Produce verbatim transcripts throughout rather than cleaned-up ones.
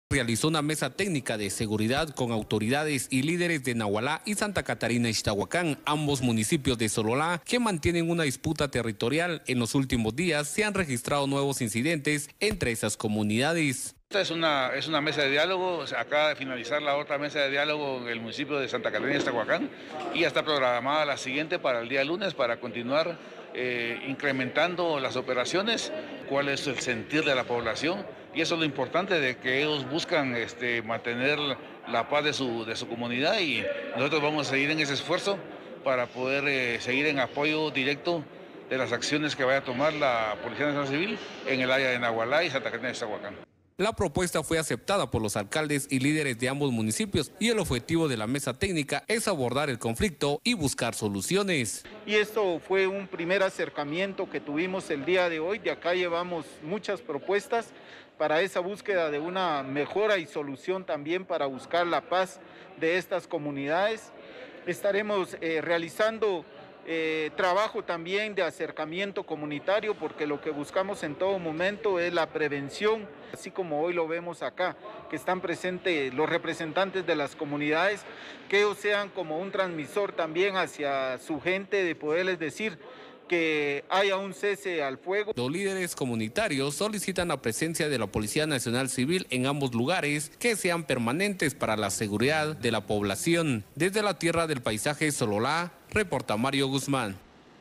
Realizó una mesa técnica de seguridad con autoridades y líderes de Nahualá y Santa Catarina Ixtahuacán, ambos municipios de Sololá, que mantienen una disputa territorial. En los últimos días se han registrado nuevos incidentes entre esas comunidades. Esta es una, es una mesa de diálogo, o sea, acaba de finalizar la otra mesa de diálogo en el municipio de Santa Catarina Ixtahuacán y ya está programada la siguiente para el día lunes para continuar eh, incrementando las operaciones, cuál es el sentir de la población. Y eso es lo importante, de que ellos buscan este, mantener la paz de su, de su comunidad, y nosotros vamos a seguir en ese esfuerzo para poder eh, seguir en apoyo directo de las acciones que vaya a tomar la Policía Nacional Civil en el área de Nahualá y Santa Catarina de Ixtahuacán. La propuesta fue aceptada por los alcaldes y líderes de ambos municipios y el objetivo de la mesa técnica es abordar el conflicto y buscar soluciones. Y esto fue un primer acercamiento que tuvimos el día de hoy. De acá llevamos muchas propuestas para esa búsqueda de una mejora y solución también para buscar la paz de estas comunidades. Estaremos eh, realizando Eh, trabajo también de acercamiento comunitario, porque lo que buscamos en todo momento es la prevención, así como hoy lo vemos acá, que están presentes los representantes de las comunidades, que ellos sean como un transmisor también hacia su gente, de poderles decir que haya un cese al fuego. Los líderes comunitarios solicitan la presencia de la Policía Nacional Civil en ambos lugares, que sean permanentes para la seguridad de la población. Desde la tierra del paisaje Sololá, reporta Mario Guzmán.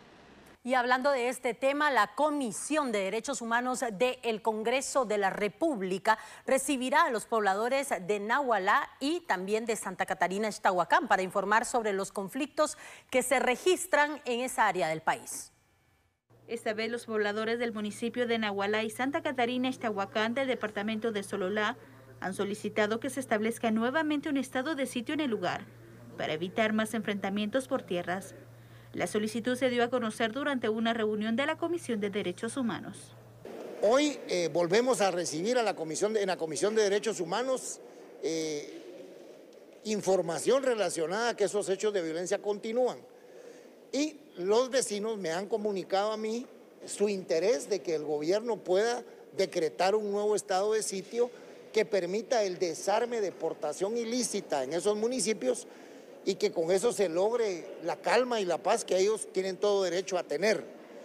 Y hablando de este tema, la Comisión de Derechos Humanos del Congreso de la República recibirá a los pobladores de Nahualá y también de Santa Catarina Ixtahuacán para informar sobre los conflictos que se registran en esa área del país. Esta vez los pobladores del municipio de Nahualá y Santa Catarina Ixtahuacán del departamento de Sololá han solicitado que se establezca nuevamente un estado de sitio en el lugar para evitar más enfrentamientos por tierras. La solicitud se dio a conocer durante una reunión de la Comisión de Derechos Humanos. Hoy eh, volvemos a recibir a la comisión de, en la Comisión de Derechos Humanos eh, información relacionada a que esos hechos de violencia continúan. Y los vecinos me han comunicado a mí su interés de que el gobierno pueda decretar un nuevo estado de sitio que permita el desarme, deportación ilícita en esos municipios, y que con eso se logre la calma y la paz que ellos tienen todo derecho a tener.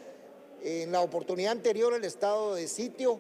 En la oportunidad anterior el estado de sitio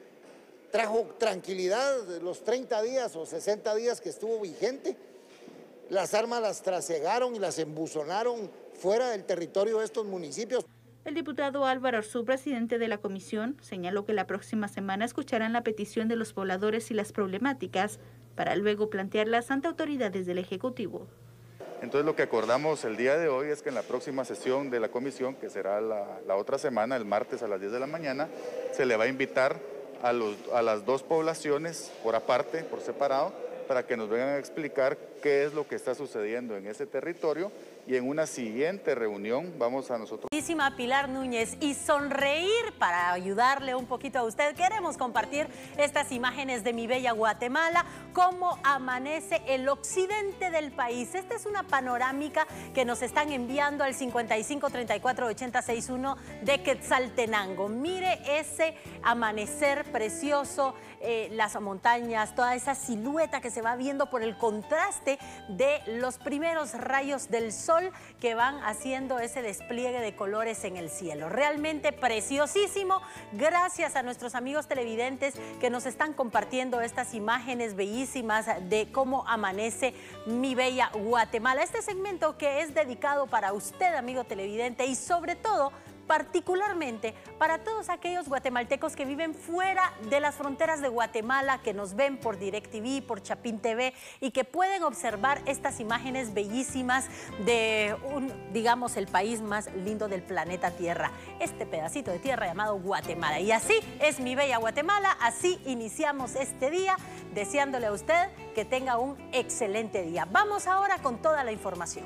trajo tranquilidad los treinta días o sesenta días que estuvo vigente. Las armas las trasegaron y las embuzonaron fuera del territorio de estos municipios. El diputado Álvaro Arzú, presidente de la comisión, señaló que la próxima semana escucharán la petición de los pobladores y las problemáticas para luego plantearlas ante autoridades del Ejecutivo. Entonces lo que acordamos el día de hoy es que en la próxima sesión de la comisión, que será la, la otra semana, el martes a las diez de la mañana, se le va a invitar a, los, a las dos poblaciones por aparte, por separado, para que nos vengan a explicar qué es lo que está sucediendo en ese territorio, y en una siguiente reunión vamos a nosotros. Pilar Núñez, y sonreír para ayudarle un poquito a usted. Queremos compartir estas imágenes de mi bella Guatemala, cómo amanece el occidente del país. Esta es una panorámica que nos están enviando al cincuenta y cinco, treinta y cuatro, ochenta, sesenta y uno de Quetzaltenango. Mire ese amanecer precioso, eh, las montañas, toda esa silueta que se va viendo por el contraste de los primeros rayos del sol que van haciendo ese despliegue de colores en el cielo. Realmente preciosísimo. Gracias a nuestros amigos televidentes que nos están compartiendo estas imágenes bellísimas de cómo amanece mi bella Guatemala. Este segmento que es dedicado para usted, amigo televidente, y sobre todo particularmente para todos aquellos guatemaltecos que viven fuera de las fronteras de Guatemala, que nos ven por DirecTV, por Chapín T V, y que pueden observar estas imágenes bellísimas de un, digamos, el país más lindo del planeta Tierra, este pedacito de tierra llamado Guatemala. Y así es mi bella Guatemala, así iniciamos este día, deseándole a usted que tenga un excelente día. Vamos ahora con toda la información.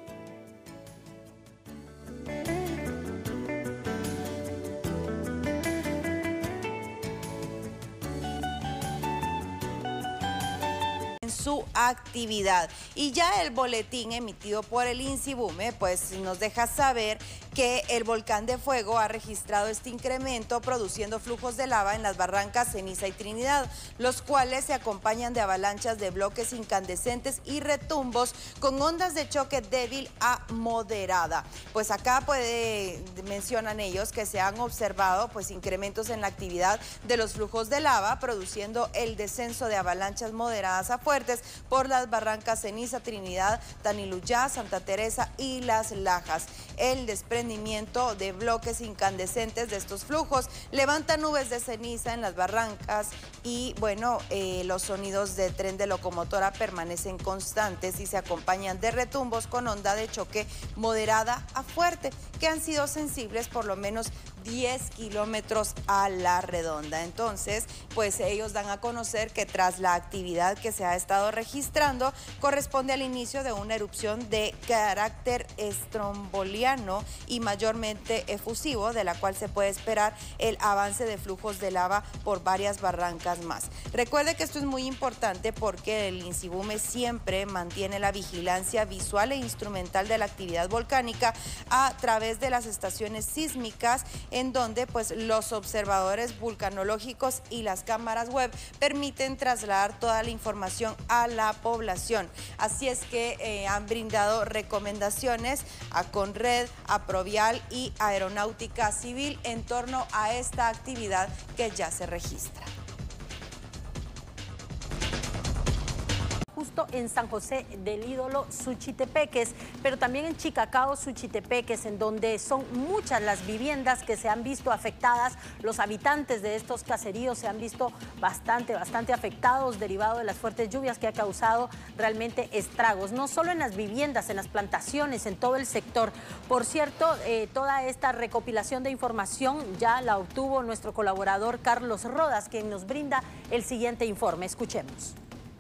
Su actividad. Y ya el boletín emitido por el INSIBUME pues nos deja saber que el volcán de fuego ha registrado este incremento produciendo flujos de lava en las barrancas Ceniza y Trinidad, los cuales se acompañan de avalanchas de bloques incandescentes y retumbos con ondas de choque débil a moderada. Pues acá puede, mencionan ellos que se han observado pues incrementos en la actividad de los flujos de lava, produciendo el descenso de avalanchas moderadas a fuertes por las barrancas Ceniza, Trinidad, Taniluyá, Santa Teresa y Las Lajas. El desprendimiento de bloques incandescentes de estos flujos levanta nubes de ceniza en las barrancas y bueno, eh, los sonidos de tren de locomotora permanecen constantes y se acompañan de retumbos con onda de choque moderada a fuerte, que han sido sensibles por lo menos diez kilómetros a la redonda. Entonces, pues ellos dan a conocer que tras la actividad que se ha estado registrando, corresponde al inicio de una erupción de carácter estromboliano y mayormente efusivo, de la cual se puede esperar el avance de flujos de lava por varias barrancas más. Recuerde que esto es muy importante porque el INSIBUME siempre mantiene la vigilancia visual e instrumental de la actividad volcánica a través de las estaciones sísmicas, en donde pues los observadores vulcanológicos y las cámaras web permiten trasladar toda la información a la población. Así es que eh, han brindado recomendaciones a Conred, a Provial y Aeronáutica Civil en torno a esta actividad que ya se registra. Justo en San José del Ídolo, Suchitepeques, pero también en Chicacao, Suchitepeques, en donde son muchas las viviendas que se han visto afectadas. Los habitantes de estos caseríos se han visto bastante, bastante afectados derivado de las fuertes lluvias que ha causado realmente estragos, no solo en las viviendas, en las plantaciones, en todo el sector. Por cierto, eh, toda esta recopilación de información ya la obtuvo nuestro colaborador Carlos Rodas, quien nos brinda el siguiente informe. Escuchemos.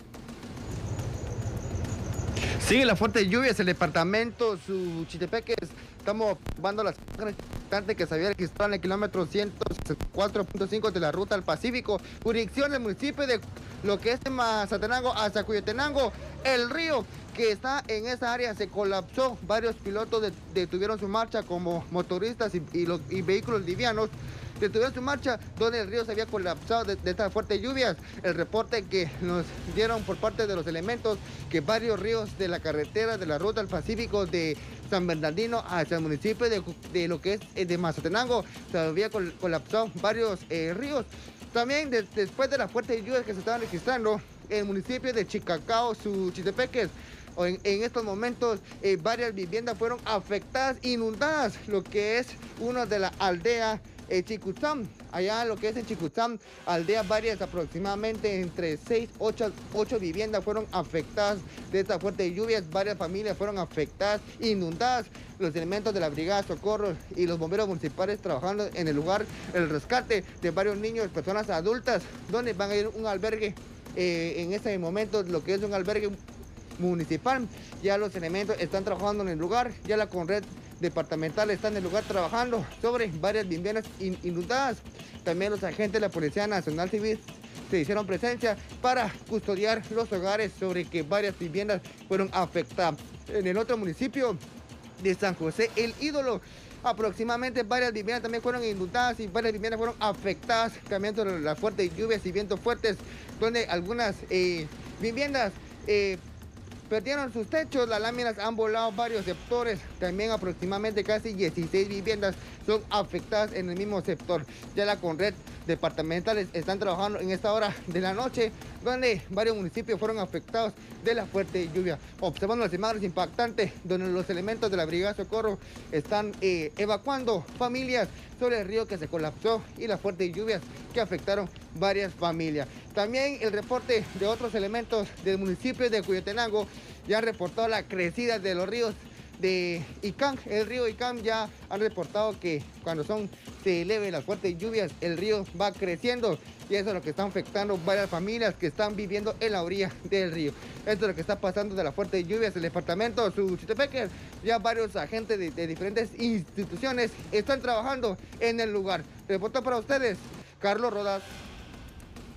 Sigue la fuerte lluvia en el departamento Suchitepeques. Estamos observando las constantes que se había registrado en el kilómetro ciento cuatro punto cinco de la ruta al Pacífico, jurisdicción del municipio de lo que es de Mazatenango hasta Cuyotenango. El río que está en esa área se colapsó, varios pilotos de, detuvieron su marcha como motoristas y, y, los, y vehículos livianos. Detuvieron su marcha donde el río se había colapsado de, de estas fuertes lluvias. El reporte que nos dieron por parte de los elementos que varios ríos de la carretera de la ruta al Pacífico de San Bernardino hacia el municipio de, de lo que es de Mazatenango se había col, colapsado varios eh, ríos. También de, después de las fuertes lluvias que se estaban registrando en el municipio de Chicacao, Suchitepeques, En, en estos momentos eh, varias viviendas fueron afectadas, inundadas, lo que es una de la aldea eh, Chicutzam. Allá lo que es en Chicutzam, aldeas varias, aproximadamente entre seis, ocho, ocho viviendas fueron afectadas de estas fuertes lluvias, varias familias fueron afectadas, inundadas. Los elementos de la Brigada de Socorro y los bomberos municipales trabajando en el lugar, el rescate de varios niños, personas adultas, donde van a ir a un albergue, eh, en este momento lo que es un albergue municipal. Ya los elementos están trabajando en el lugar, ya la Conred departamental está en el lugar trabajando sobre varias viviendas inundadas. También los agentes de la Policía Nacional Civil se hicieron presencia para custodiar los hogares sobre que varias viviendas fueron afectadas. En el otro municipio de San José el Ídolo, aproximadamente varias viviendas también fueron inundadas y varias viviendas fueron afectadas también por las fuertes lluvias y vientos fuertes, donde algunas eh, viviendas eh, perdieron sus techos, las láminas han volado varios sectores, también aproximadamente casi dieciséis viviendas son afectadas en el mismo sector. Ya la Conred departamentales están trabajando en esta hora de la noche, donde varios municipios fueron afectados de la fuerte lluvia. Observando las imágenes impactantes, donde los elementos de la Brigada de Socorro están eh, evacuando familias sobre el río que se colapsó y las fuertes lluvias que afectaron varias familias. También el reporte de otros elementos del municipio de Cuyotenango ya han reportado la crecida de los ríos de Icán. El río Icán ya han reportado que cuando son se eleven las fuertes lluvias, el río va creciendo y eso es lo que está afectando varias familias que están viviendo en la orilla del río. Esto es lo que está pasando de las fuertes lluvias. El departamento Suchitepeques, ya varios agentes de, de diferentes instituciones están trabajando en el lugar. Reporto para ustedes, Carlos Rodas.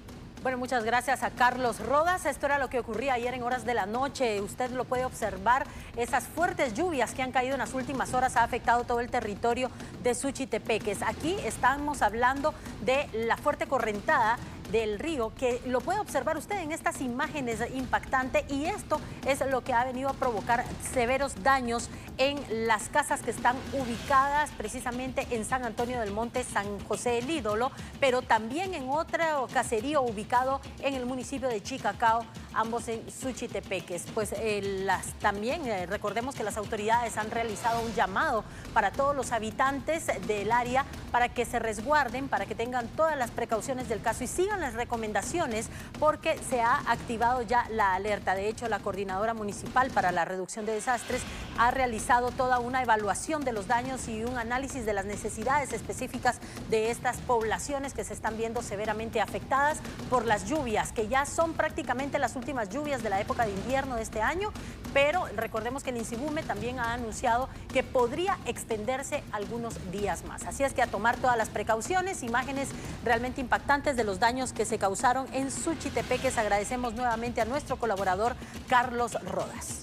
Bueno, muchas gracias a Carlos Rodas. Esto era lo que ocurría ayer en horas de la noche. Usted lo puede observar. Esas fuertes lluvias que han caído en las últimas horas ha afectado todo el territorio de Suchitepeques. Aquí estamos hablando de la fuerte correntada del río, que lo puede observar usted en estas imágenes impactantes, y esto es lo que ha venido a provocar severos daños en las casas que están ubicadas precisamente en San Antonio del Monte, San José el Ídolo, pero también en otro caserío ubicado en el municipio de Chicacao, ambos en Suchitepeques. Pues eh, las, también eh, recordemos que las autoridades han realizado un llamado para todos los habitantes del área para que se resguarden, para que tengan todas las precauciones del caso y sigan las recomendaciones, porque se ha activado ya la alerta. De hecho, la Coordinadora Municipal para la Reducción de Desastres ha realizado toda una evaluación de los daños y un análisis de las necesidades específicas de estas poblaciones que se están viendo severamente afectadas por las lluvias, que ya son prácticamente las últimas lluvias de la época de invierno de este año, pero recordemos que el INSIBUME también ha anunciado que podría extenderse algunos días más. Así es que a tomar todas las precauciones. Imágenes realmente impactantes de los daños que se causaron en Suchitepeques. Agradecemos nuevamente a nuestro colaborador Carlos Rodas.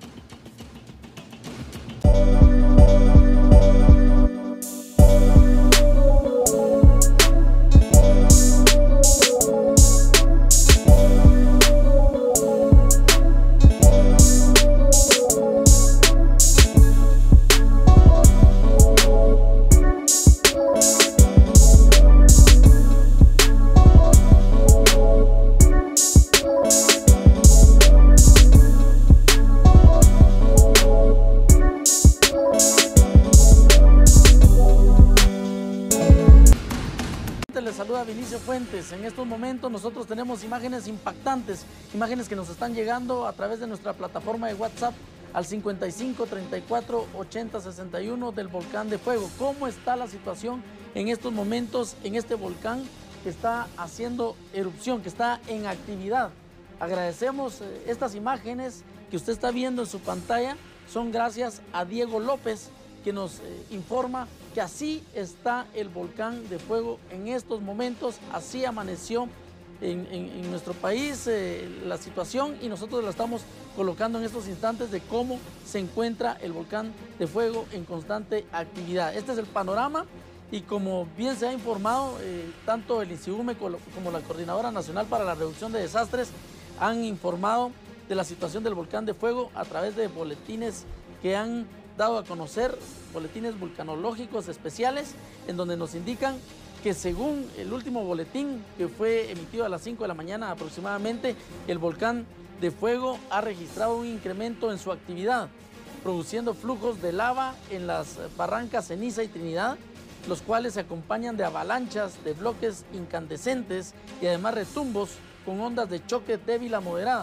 Fuentes. En estos momentos nosotros tenemos imágenes impactantes, imágenes que nos están llegando a través de nuestra plataforma de WhatsApp al cincuenta y cinco, treinta y cuatro, ochenta, sesenta y uno del volcán de fuego. ¿Cómo está la situación en estos momentos en este volcán que está haciendo erupción, que está en actividad? Agradecemos eh, estas imágenes que usted está viendo en su pantalla, son gracias a Diego López, que nos eh, informa que así está el volcán de fuego en estos momentos, así amaneció en, en, en nuestro país eh, la situación, y nosotros la estamos colocando en estos instantes de cómo se encuentra el volcán de fuego en constante actividad. Este es el panorama, y como bien se ha informado, eh, tanto el INSIBUME como la Coordinadora Nacional para la Reducción de Desastres han informado de la situación del volcán de fuego a través de boletines que han dado a conocer, boletines vulcanológicos especiales, en donde nos indican que según el último boletín que fue emitido a las cinco de la mañana aproximadamente, el volcán de fuego ha registrado un incremento en su actividad, produciendo flujos de lava en las barrancas Ceniza y Trinidad, los cuales se acompañan de avalanchas de bloques incandescentes y además retumbos con ondas de choque débil a moderada.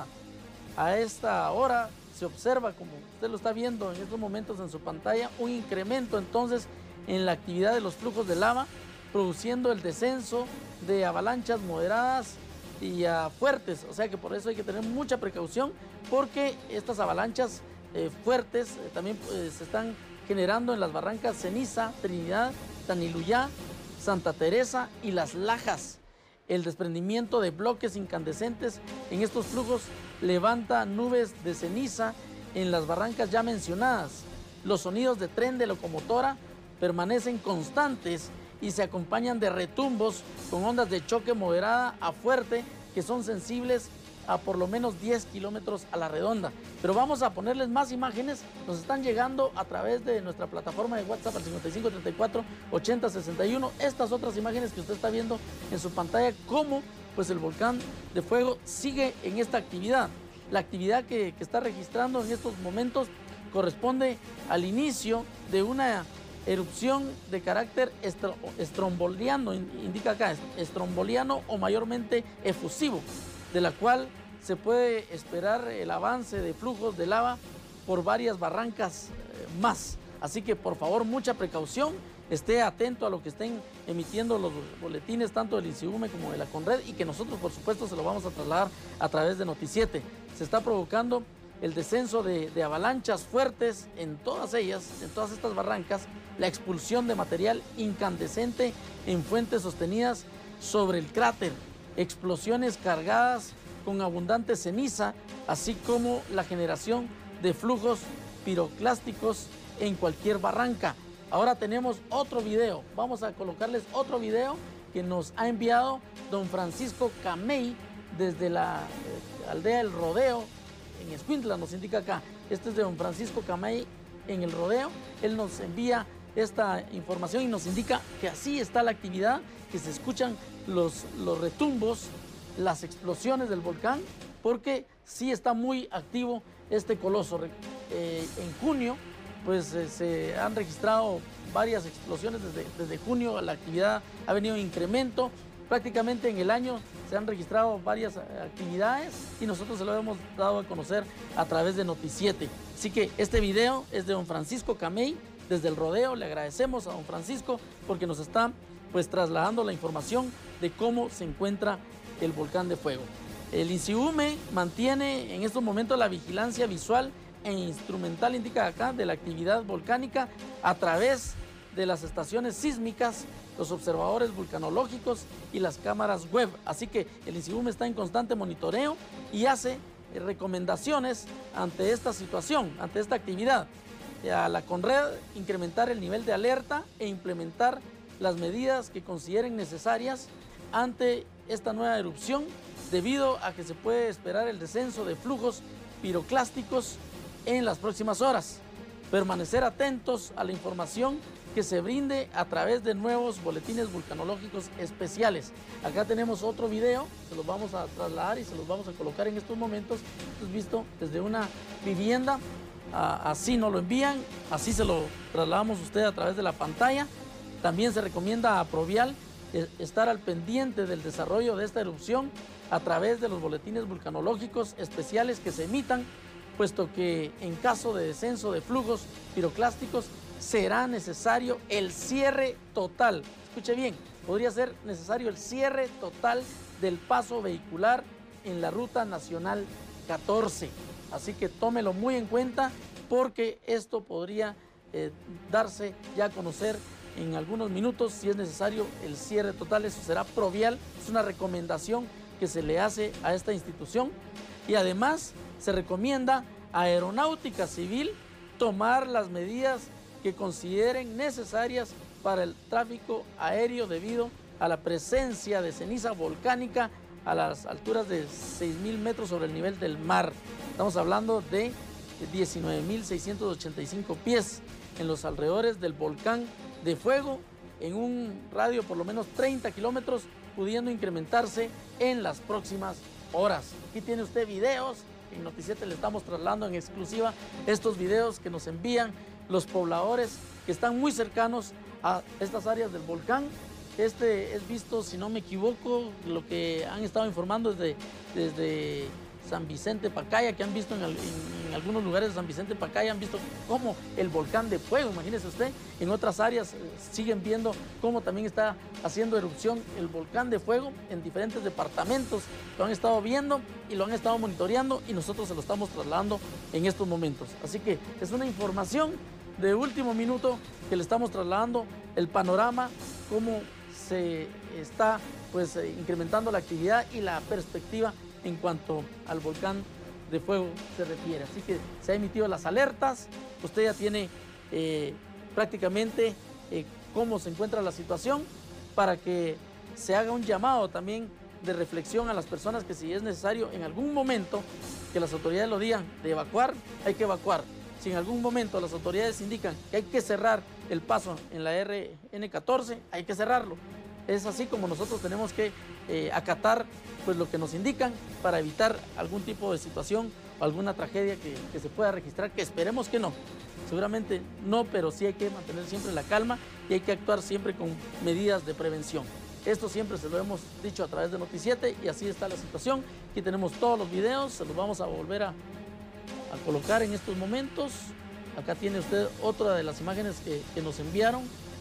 A esta hora se observa, como usted lo está viendo en estos momentos en su pantalla, un incremento entonces en la actividad de los flujos de lava, produciendo el descenso de avalanchas moderadas y uh, fuertes. O sea que por eso hay que tener mucha precaución, porque estas avalanchas eh, fuertes eh, también eh, se están generando en las barrancas Ceniza, Trinidad, Taniluyá, Santa Teresa y Las Lajas. El desprendimiento de bloques incandescentes en estos flujos levanta nubes de ceniza en las barrancas ya mencionadas. Los sonidos de tren de locomotora permanecen constantes y se acompañan de retumbos con ondas de choque moderada a fuerte que son sensibles a por lo menos diez kilómetros a la redonda. Pero vamos a ponerles más imágenes, nos están llegando a través de nuestra plataforma de WhatsApp al cincuenta y cinco, treinta y cuatro, ochenta, sesenta y uno. Estas otras imágenes que usted está viendo en su pantalla, cómo pues el volcán de fuego sigue en esta actividad. La actividad que, que está registrando en estos momentos corresponde al inicio de una erupción de carácter estro, estromboliano, indica acá, estromboliano o mayormente efusivo, de la cual se puede esperar el avance de flujos de lava por varias barrancas eh, más. Así que por favor mucha precaución, esté atento a lo que estén emitiendo los boletines tanto del INSIBUME como de la CONRED, y que nosotros por supuesto se lo vamos a trasladar a través de Noticiete. Se está provocando el descenso de, de avalanchas fuertes en todas ellas, en todas estas barrancas, la expulsión de material incandescente en fuentes sostenidas sobre el cráter. explosiones cargadas con abundante ceniza, así como la generación de flujos piroclásticos en cualquier barranca. Ahora tenemos otro video, vamos a colocarles otro video que nos ha enviado don Francisco Camey desde la eh, aldea El Rodeo, en Escuintla, nos indica acá. Este es de don Francisco Camey en El Rodeo. Él nos envía esta información y nos indica que así está la actividad, que se escuchan los, los retumbos, las explosiones del volcán, porque sí está muy activo este coloso. Eh, en junio, pues eh, se han registrado varias explosiones desde, desde junio, la actividad ha venido en incremento. Prácticamente en el año se han registrado varias actividades y nosotros se lo hemos dado a conocer a través de Noticiete. Así que este video es de don Francisco Camey desde El Rodeo. Le agradecemos a don Francisco porque nos está pues trasladando la información de cómo se encuentra el volcán de fuego. El INSIUME mantiene en estos momentos la vigilancia visual e instrumental, indica acá, de la actividad volcánica a través de las estaciones sísmicas, los observadores vulcanológicos y las cámaras web. Así que el INSIUME está en constante monitoreo y hace recomendaciones ante esta situación, ante esta actividad. A la CONRED incrementar el nivel de alerta e implementar las medidas que consideren necesarias ante esta nueva erupción, debido a que se puede esperar el descenso de flujos piroclásticos en las próximas horas. Permanecer atentos a la información que se brinde a través de nuevos boletines vulcanológicos especiales. Acá tenemos otro video, se los vamos a trasladar y se los vamos a colocar en estos momentos. Esto es visto desde una vivienda, a, así nos lo envían, así se lo trasladamos a usted a través de la pantalla. También se recomienda a Provial estar al pendiente del desarrollo de esta erupción a través de los boletines vulcanológicos especiales que se emitan, puesto que en caso de descenso de flujos piroclásticos será necesario el cierre total. Escuche bien, podría ser necesario el cierre total del paso vehicular en la Ruta Nacional catorce. Así que tómelo muy en cuenta porque esto podría eh, darse ya a conocer en algunos minutos si es necesario el cierre total. Eso será Provial, es una recomendación que se le hace a esta institución y además se recomienda a Aeronáutica Civil tomar las medidas que consideren necesarias para el tráfico aéreo debido a la presencia de ceniza volcánica a las alturas de seis mil metros sobre el nivel del mar. Estamos hablando de diecinueve mil seiscientos ochenta y cinco pies en los alrededores del volcán de fuego, en un radio por lo menos treinta kilómetros, pudiendo incrementarse en las próximas horas. Aquí tiene usted videos, en Noticiete le estamos trasladando en exclusiva estos videos que nos envían los pobladores que están muy cercanos a estas áreas del volcán. Este es visto, si no me equivoco, lo que han estado informando desde, desde San Vicente Pacaya, que han visto en, en, en algunos lugares de San Vicente Pacaya, han visto cómo el volcán de fuego, imagínese usted, en otras áreas eh, siguen viendo cómo también está haciendo erupción el volcán de fuego en diferentes departamentos, lo han estado viendo y lo han estado monitoreando y nosotros se lo estamos trasladando en estos momentos. Así que es una información de último minuto que le estamos trasladando, el panorama, cómo se está pues eh, incrementando la actividad y la perspectiva en cuanto al volcán de fuego se refiere. Así que se han emitido las alertas, usted ya tiene eh, prácticamente eh, cómo se encuentra la situación para que se haga un llamado también de reflexión a las personas que si es necesario en algún momento que las autoridades lo digan de evacuar, hay que evacuar. Si en algún momento las autoridades indican que hay que cerrar el paso en la R N catorce, hay que cerrarlo. Es así como nosotros tenemos que eh, acatar pues, lo que nos indican para evitar algún tipo de situación o alguna tragedia que, que se pueda registrar, que esperemos que no. Seguramente no, pero sí hay que mantener siempre la calma y hay que actuar siempre con medidas de prevención. Esto siempre se lo hemos dicho a través de Noticiete y así está la situación. Aquí tenemos todos los videos, se los vamos a volver a, a colocar en estos momentos. Acá tiene usted otra de las imágenes que, que nos enviaron.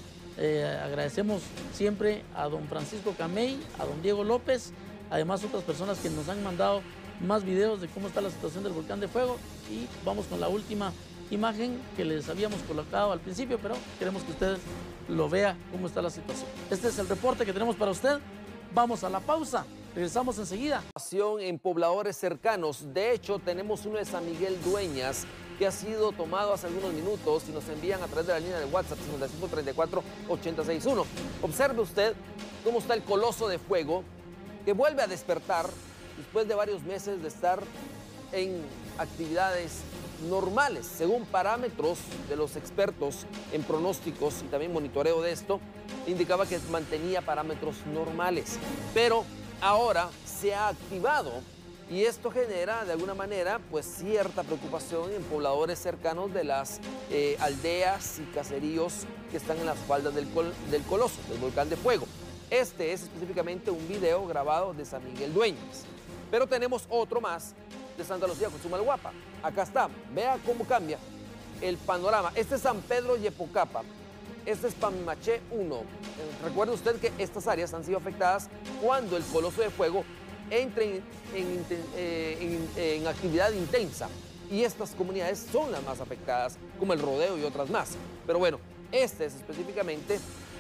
Eh, agradecemos siempre a don Francisco Camey, a don Diego López, además otras personas que nos han mandado más videos de cómo está la situación del volcán de fuego y vamos con la última imagen que les habíamos colocado al principio, pero queremos que usted lo vea cómo está la situación. Este es el reporte que tenemos para usted. Vamos a la pausa Regresamos enseguida. En pobladores cercanos. De hecho, tenemos uno de San Miguel Dueñas que ha sido tomado hace algunos minutos y nos envían a través de la línea de WhatsApp cincuenta y cinco treinta y cuatro ochenta sesenta y uno. Observe usted cómo está el coloso de fuego que vuelve a despertar después de varios meses de estar en actividades normales. Según parámetros de los expertos en pronósticos y también monitoreo de esto, indicaba que mantenía parámetros normales. Pero ahora se ha activado y esto genera de alguna manera pues cierta preocupación en pobladores cercanos de las eh, aldeas y caseríos que están en las faldas del, col del Coloso, del volcán de fuego. Este es específicamente un video grabado de San Miguel Dueñas. Pero tenemos otro más de Santa Lucía, Cochumalguapa. Acá está, vea cómo cambia el panorama. Este es San Pedro Yepocapa. Este es Pamimaché uno. Recuerde usted que estas áreas han sido afectadas cuando el coloso de fuego entra en, en, en, en, en actividad intensa. Y estas comunidades son las más afectadas, como el Rodeo y otras más. Pero bueno, este es específicamente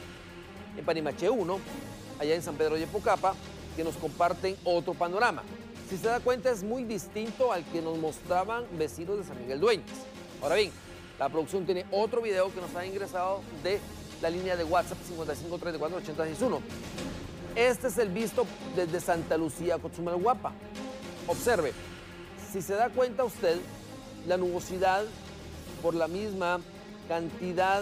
en Panimaché uno, allá en San Pedro Yepocapa, que nos comparten otro panorama. Si se da cuenta, es muy distinto al que nos mostraban vecinos de San Miguel Dueñas. Ahora bien, la producción tiene otro video que nos ha ingresado de la línea de WhatsApp cincuenta y cinco treinta y cuatro ochenta sesenta y uno. Este es el visto desde Santa Lucía, Cochumalguapa. Observe, si se da cuenta usted, la nubosidad por la misma cantidad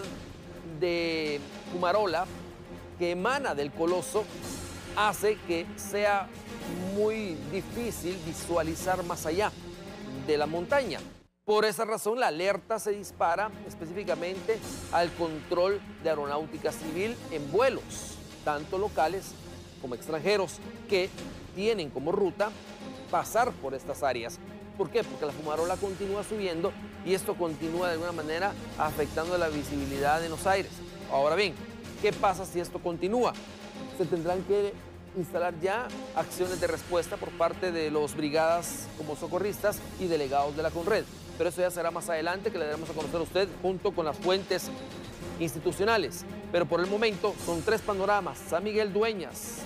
de fumarola que emana del coloso hace que sea muy difícil visualizar más allá de la montaña. Por esa razón, la alerta se dispara específicamente al control de aeronáutica civil en vuelos, tanto locales como extranjeros, que tienen como ruta pasar por estas áreas. ¿Por qué? Porque la fumarola continúa subiendo y esto continúa de alguna manera afectando la visibilidad en los aires. Ahora bien, ¿qué pasa si esto continúa? Se tendrán que instalar ya acciones de respuesta por parte de los brigadas como socorristas y delegados de la Conred. Pero eso ya será más adelante, que le daremos a conocer a usted junto con las fuentes institucionales. Pero por el momento son tres panoramas: San Miguel Dueñas,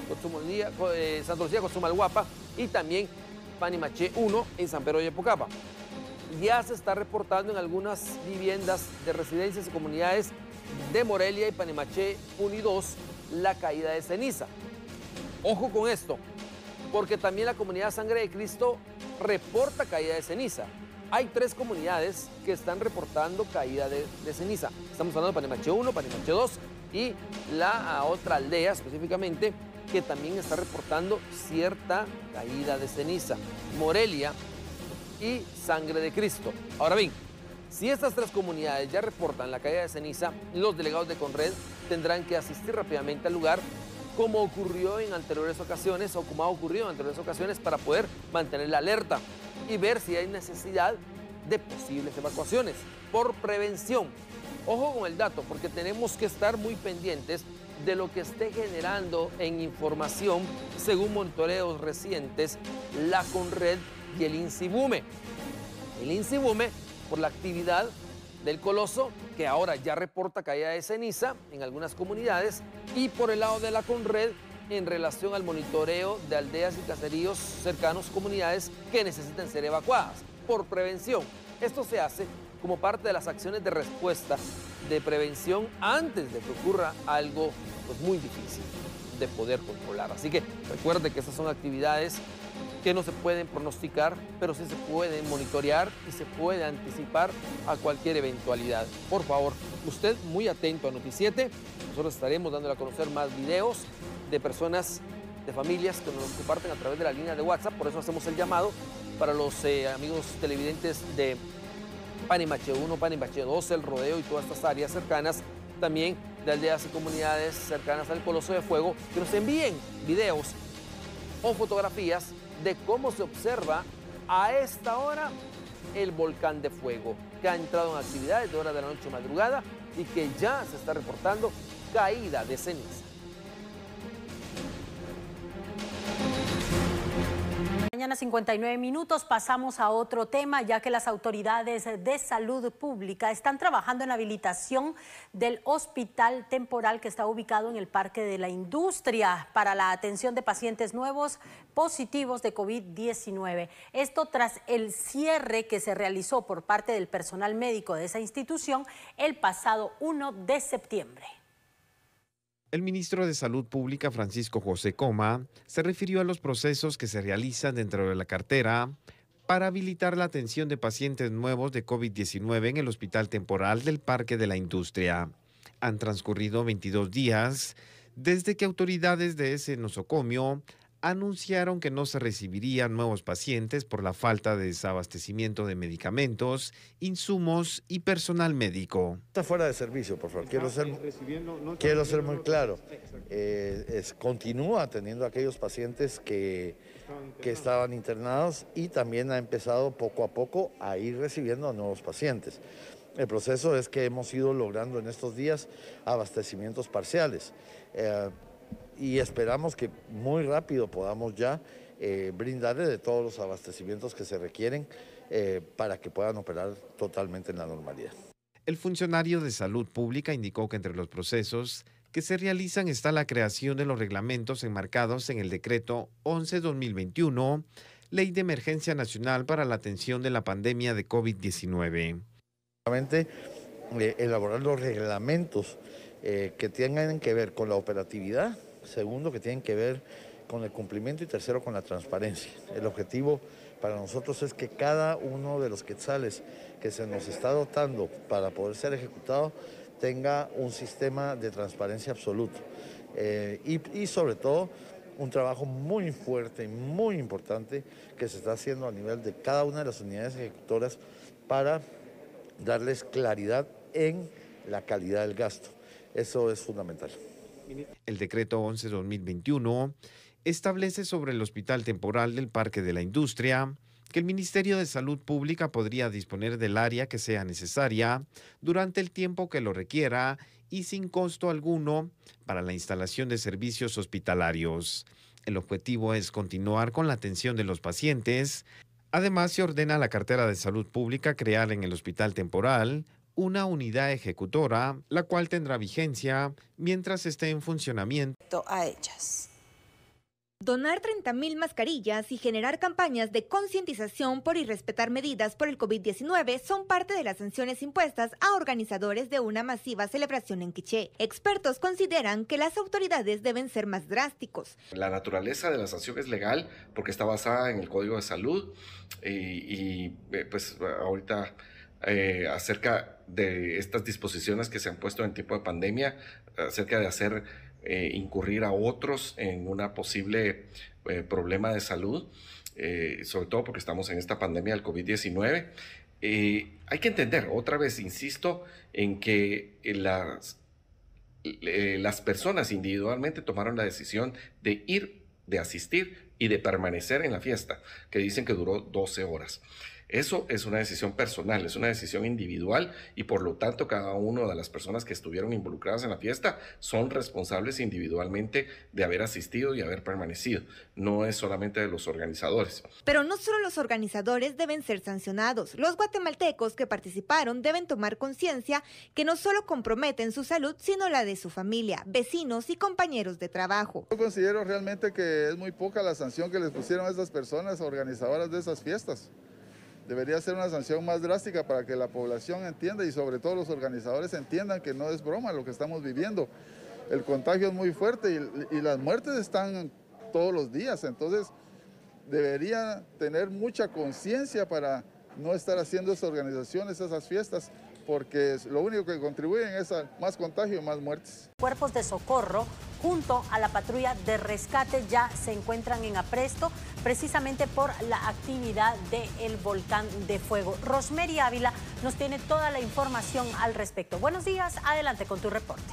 eh, Santa Lucía, Cochumalguapa y también Panimaché uno en San Pedro Yepocapa. Ya se está reportando en algunas viviendas de residencias y comunidades de Morelia y Panimaché uno y dos la caída de ceniza. Ojo con esto, porque también la comunidad Sangre de Cristo reporta caída de ceniza. Hay tres comunidades que están reportando caída de, de ceniza. Estamos hablando de Panimaché uno, Panimaché dos y la otra aldea específicamente que también está reportando cierta caída de ceniza. Morelia y Sangre de Cristo. Ahora bien, si estas tres comunidades ya reportan la caída de ceniza, los delegados de Conred tendrán que asistir rápidamente al lugar, como ocurrió en anteriores ocasiones o como ha ocurrido en anteriores ocasiones, para poder mantener la alerta y ver si hay necesidad de posibles evacuaciones por prevención. Ojo con el dato, porque tenemos que estar muy pendientes de lo que esté generando en información, según monitoreos recientes, la Conred y el INSIBUME. El INSIBUME, por la actividad del coloso, que ahora ya reporta caída de ceniza en algunas comunidades, y por el lado de la Conred, en relación al monitoreo de aldeas y caseríos cercanos, comunidades que necesiten ser evacuadas por prevención. Esto se hace como parte de las acciones de respuesta de prevención antes de que ocurra algo pues, muy difícil de poder controlar. Así que recuerde que estas son actividades que no se pueden pronosticar, pero sí se pueden monitorear y se puede anticipar a cualquier eventualidad. Por favor, usted muy atento a Noticiete. Nosotros estaremos dándole a conocer más videos de personas, de familias que nos comparten a través de la línea de WhatsApp. Por eso hacemos el llamado para los eh, amigos televidentes de Panimaché uno, Panimaché dos, El Rodeo y todas estas áreas cercanas, también de aldeas y comunidades cercanas al Coloso de Fuego, que nos envíen videos o fotografías de cómo se observa a esta hora el volcán de fuego, que ha entrado en actividades de hora de la noche madrugada y que ya se está reportando caída de ceniza. Mañana cincuenta y nueve minutos, pasamos a otro tema, ya que las autoridades de salud pública están trabajando en la habilitación del hospital temporal que está ubicado en el Parque de la Industria para la atención de pacientes nuevos positivos de COVID diecinueve. Esto tras el cierre que se realizó por parte del personal médico de esa institución el pasado uno de septiembre. El ministro de Salud Pública, Francisco José Coma, se refirió a los procesos que se realizan dentro de la cartera para habilitar la atención de pacientes nuevos de COVID diecinueve en el Hospital Temporal del Parque de la Industria. Han transcurrido veintidós días desde que autoridades de ese nosocomio anunciaron que no se recibirían nuevos pacientes por la falta de desabastecimiento de medicamentos, insumos y personal médico. Está fuera de servicio, por favor. Quiero ser, quiero ser muy claro. Eh, es, continúa atendiendo a aquellos pacientes que, que estaban internados y también ha empezado poco a poco a ir recibiendo a nuevos pacientes. El proceso es que hemos ido logrando en estos días abastecimientos parciales. Eh, Y esperamos que muy rápido podamos ya eh, brindarle de todos los abastecimientos que se requieren eh, para que puedan operar totalmente en la normalidad. El funcionario de Salud Pública indicó que entre los procesos que se realizan está la creación de los reglamentos enmarcados en el decreto once guión dos mil veintiuno, Ley de Emergencia Nacional para la Atención de la Pandemia de COVID diecinueve. Eh, elaborar los reglamentos eh, que tengan que ver con la operatividad, segundo, que tienen que ver con el cumplimiento y tercero, con la transparencia. El objetivo para nosotros es que cada uno de los quetzales que se nos está dotando para poder ser ejecutado tenga un sistema de transparencia absoluto eh, y, y sobre todo un trabajo muy fuerte y muy importante que se está haciendo a nivel de cada una de las unidades ejecutoras para darles claridad en la calidad del gasto. Eso es fundamental. El decreto once guión dos mil veintiuno establece sobre el Hospital Temporal del Parque de la Industria que el Ministerio de Salud Pública podría disponer del área que sea necesaria durante el tiempo que lo requiera y sin costo alguno para la instalación de servicios hospitalarios. El objetivo es continuar con la atención de los pacientes. Además, se ordena a la cartera de Salud Pública crear en el Hospital Temporal una unidad ejecutora, la cual tendrá vigencia mientras esté en funcionamiento. A ellas. Donar treinta mil mascarillas y generar campañas de concientización por irrespetar medidas por el COVID diecinueve son parte de las sanciones impuestas a organizadores de una masiva celebración en Quiché. Expertos consideran que las autoridades deben ser más drásticos. La naturaleza de la sanción es legal porque está basada en el Código de Salud y, y pues ahorita eh, acerca de estas disposiciones que se han puesto en tiempo de pandemia, acerca de hacer Eh, incurrir a otros en una posible eh, problema de salud, eh, sobre todo porque estamos en esta pandemia del COVID diecinueve. Eh, hay que entender, otra vez insisto, en que las, eh, las personas individualmente tomaron la decisión de ir, de asistir y de permanecer en la fiesta, que dicen que duró doce horas. Eso es una decisión personal, es una decisión individual y por lo tanto cada una de las personas que estuvieron involucradas en la fiesta son responsables individualmente de haber asistido y haber permanecido. No es solamente de los organizadores. Pero no solo los organizadores deben ser sancionados. Los guatemaltecos que participaron deben tomar conciencia que no solo comprometen su salud, sino la de su familia, vecinos y compañeros de trabajo. Yo considero realmente que es muy poca la sanción que les pusieron a estas personas organizadoras de esas fiestas. Debería ser una sanción más drástica para que la población entienda y sobre todo los organizadores entiendan que no es broma lo que estamos viviendo. El contagio es muy fuerte y, y las muertes están todos los días, entonces debería tener mucha conciencia para no estar haciendo esas organizaciones, esas fiestas, porque lo único que contribuyen es a más contagio y más muertes. Cuerpos de socorro junto a la patrulla de rescate ya se encuentran en apresto precisamente por la actividad del volcán de fuego. Rosemary Ávila nos tiene toda la información al respecto. Buenos días, adelante con tu reporte.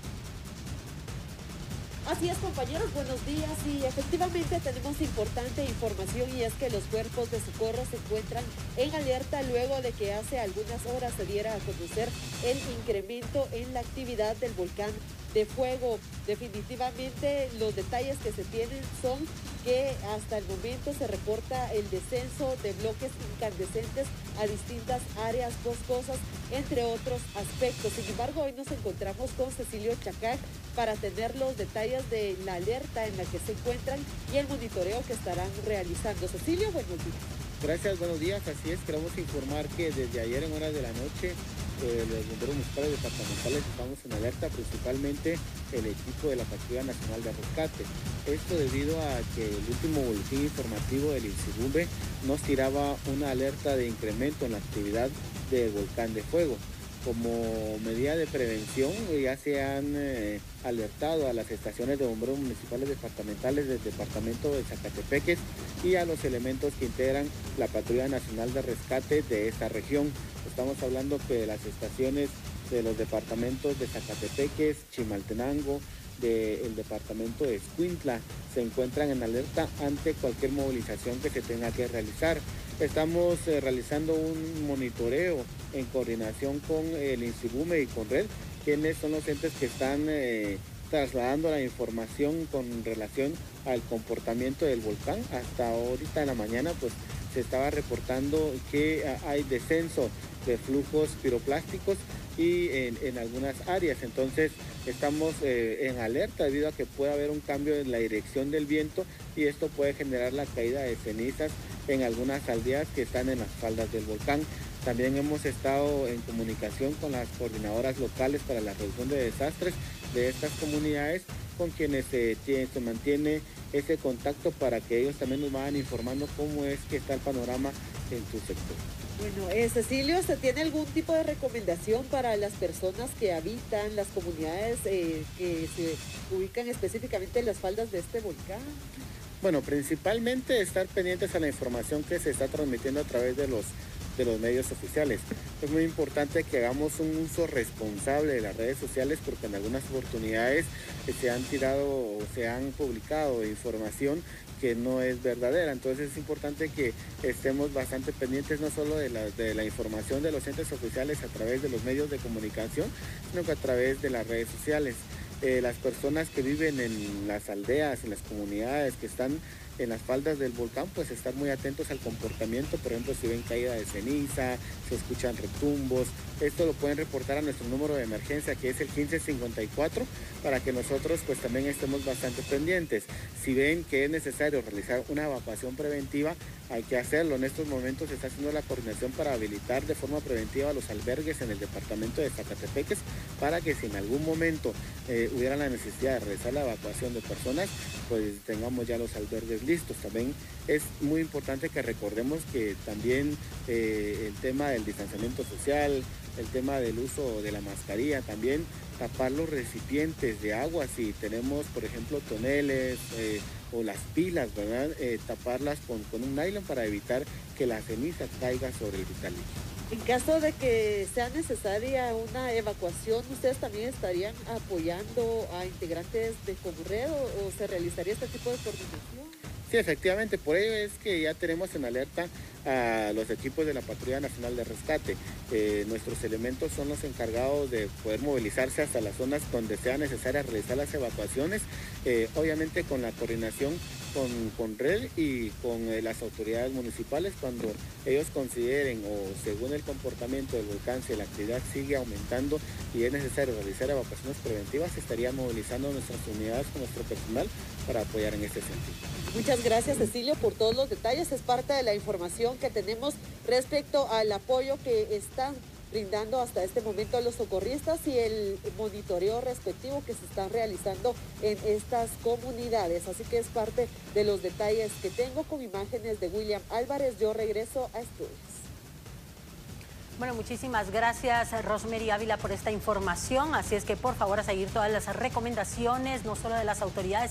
Así es, compañeros, buenos días. Y efectivamente tenemos importante información y es que los cuerpos de socorro se encuentran en alerta luego de que hace algunas horas se diera a conocer el incremento en la actividad del volcán de fuego. Definitivamente los detalles que se tienen son que hasta el momento se reporta el descenso de bloques incandescentes a distintas áreas boscosas, entre otros aspectos. Sin embargo, hoy nos encontramos con Cecilio Chacán para tener los detalles de la alerta en la que se encuentran y el monitoreo que estarán realizando. Cecilio, buenos días. Gracias, buenos días. Así es, queremos informar que desde ayer en horas de la noche eh, los bomberos municipales departamentales estamos en alerta, principalmente el equipo de la Patrulla Nacional de Rescate. Esto debido a que el último boletín informativo del INSIBUME nos tiraba una alerta de incremento en la actividad del volcán de fuego. Como medida de prevención ya se han eh, alertado a las estaciones de bomberos municipales departamentales del departamento de Zacatepeques y a los elementos que integran la Patrulla Nacional de Rescate de esta región. Estamos hablando que las estaciones de los departamentos de Zacatepeques, Chimaltenango, del departamento de Escuintla se encuentran en alerta ante cualquier movilización que se tenga que realizar. Estamos eh, realizando un monitoreo en coordinación con el INSIBUME y con Red, quienes son los entes que están eh, trasladando la información con relación al comportamiento del volcán. Hasta ahorita en la mañana pues se estaba reportando que hay descenso de flujos piroplásticos y en, en algunas áreas. Entonces estamos eh, en alerta debido a que puede haber un cambio en la dirección del viento y esto puede generar la caída de cenizas en algunas aldeas que están en las faldas del volcán. También hemos estado en comunicación con las coordinadoras locales para la reducción de desastres de estas comunidades, con quienes se, se mantiene ese contacto para que ellos también nos vayan informando cómo es que está el panorama en tu sector. Bueno, eh, Cecilio, ¿se tiene algún tipo de recomendación para las personas que habitan las comunidades eh, que se ubican específicamente en las faldas de este volcán? Bueno, principalmente estar pendientes a la información que se está transmitiendo a través de los, de los medios oficiales. Es muy importante que hagamos un uso responsable de las redes sociales porque en algunas oportunidades se han tirado o se han publicado información que no es verdadera. Entonces es importante que estemos bastante pendientes no solo de la, de la información de los entes oficiales a través de los medios de comunicación, sino que a través de las redes sociales. Eh, las personas que viven en las aldeas, en las comunidades que están en las faldas del volcán, pues estar muy atentos al comportamiento. Por ejemplo, si ven caída de ceniza, se escuchan retumbos, esto lo pueden reportar a nuestro número de emergencia, que es el quince cincuenta y cuatro, para que nosotros pues también estemos bastante pendientes. Si ven que es necesario realizar una evacuación preventiva, hay que hacerlo. En estos momentos se está haciendo la coordinación para habilitar de forma preventiva los albergues en el departamento de Zacatepeques, para que si en algún momento eh, hubiera la necesidad de realizar la evacuación de personas, pues tengamos ya los albergues listos. También es muy importante que recordemos que también eh, el tema del distanciamiento social, el tema del uso de la mascarilla, también tapar los recipientes de agua si tenemos, por ejemplo, toneles eh, o las pilas, ¿verdad? Eh, taparlas con, con un nylon para evitar que la ceniza caiga sobre el vital líquido. En caso de que sea necesaria una evacuación, ¿ustedes también estarían apoyando a integrantes de Conred o, o se realizaría este tipo de coordinación? Sí, efectivamente, por ello es que ya tenemos en alerta a los equipos de la Patrulla Nacional de Rescate. Eh, nuestros elementos son los encargados de poder movilizarse hasta las zonas donde sea necesaria realizar las evacuaciones, eh, obviamente con la coordinación con, con Red y con eh, las autoridades municipales cuando ellos consideren o según el comportamiento del volcán, si la actividad sigue aumentando y es necesario realizar evacuaciones preventivas, estarían movilizando nuestras unidades con nuestro personal para apoyar en este sentido. Muchas gracias, Cecilio, por todos los detalles. Es parte de la información que tenemos respecto al apoyo que están brindando hasta este momento a los socorristas y el monitoreo respectivo que se están realizando en estas comunidades. Así que es parte de los detalles que tengo con imágenes de William Álvarez. Yo regreso a estudios. Bueno, muchísimas gracias, Rosemary Ávila, por esta información. Así es que, por favor, a seguir todas las recomendaciones, no solo de las autoridades.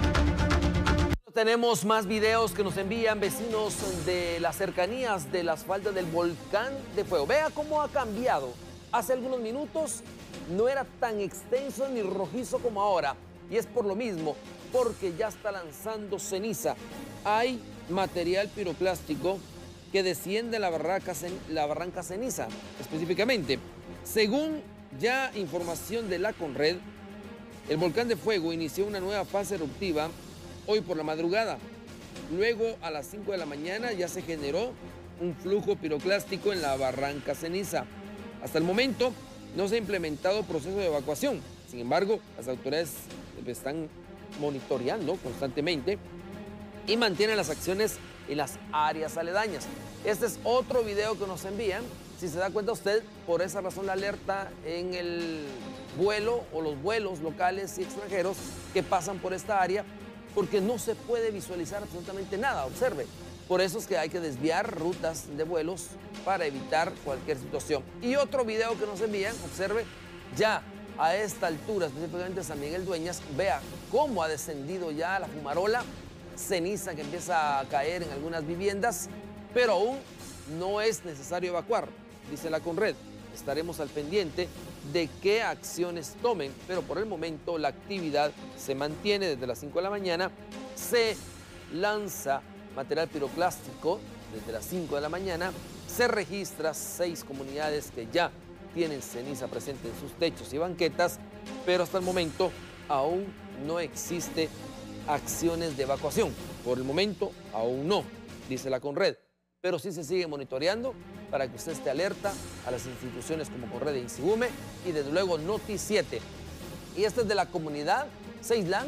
Tenemos más videos que nos envían vecinos de las cercanías de las faldas del volcán de fuego. Vea cómo ha cambiado. Hace algunos minutos no era tan extenso ni rojizo como ahora. Y es por lo mismo, porque ya está lanzando ceniza. Hay material piroclástico que desciende la barranca, la barranca Ceniza, específicamente. Según ya información de la Conred, el volcán de fuego inició una nueva fase eruptiva hoy por la madrugada. Luego, a las cinco de la mañana, ya se generó un flujo piroclástico en la barranca Ceniza. Hasta el momento, no se ha implementado proceso de evacuación. Sin embargo, las autoridades están monitoreando constantemente y mantienen las acciones en las áreas aledañas. Este es otro video que nos envían. Si se da cuenta usted, por esa razón la alerta en el vuelo o los vuelos locales y extranjeros que pasan por esta área, porque no se puede visualizar absolutamente nada. Observe. Por eso es que hay que desviar rutas de vuelos para evitar cualquier situación. Y otro video que nos envían, observe, ya a esta altura, específicamente San Miguel Dueñas, vea cómo ha descendido ya la fumarola, ceniza que empieza a caer en algunas viviendas, pero aún no es necesario evacuar, dice la Conred. Estaremos al pendiente de qué acciones tomen, pero por el momento la actividad se mantiene desde las cinco de la mañana. Se lanza material piroclástico desde las cinco de la mañana. Se registra seis comunidades que ya tienen ceniza presente en sus techos y banquetas, pero hasta el momento aún no existe acciones de evacuación. Por el momento aún no, dice la Conred, pero sí se sigue monitoreando para que usted esté alerta a las instituciones como Conred e Insibume y desde luego Noti siete. Y este es de la comunidad Seislán,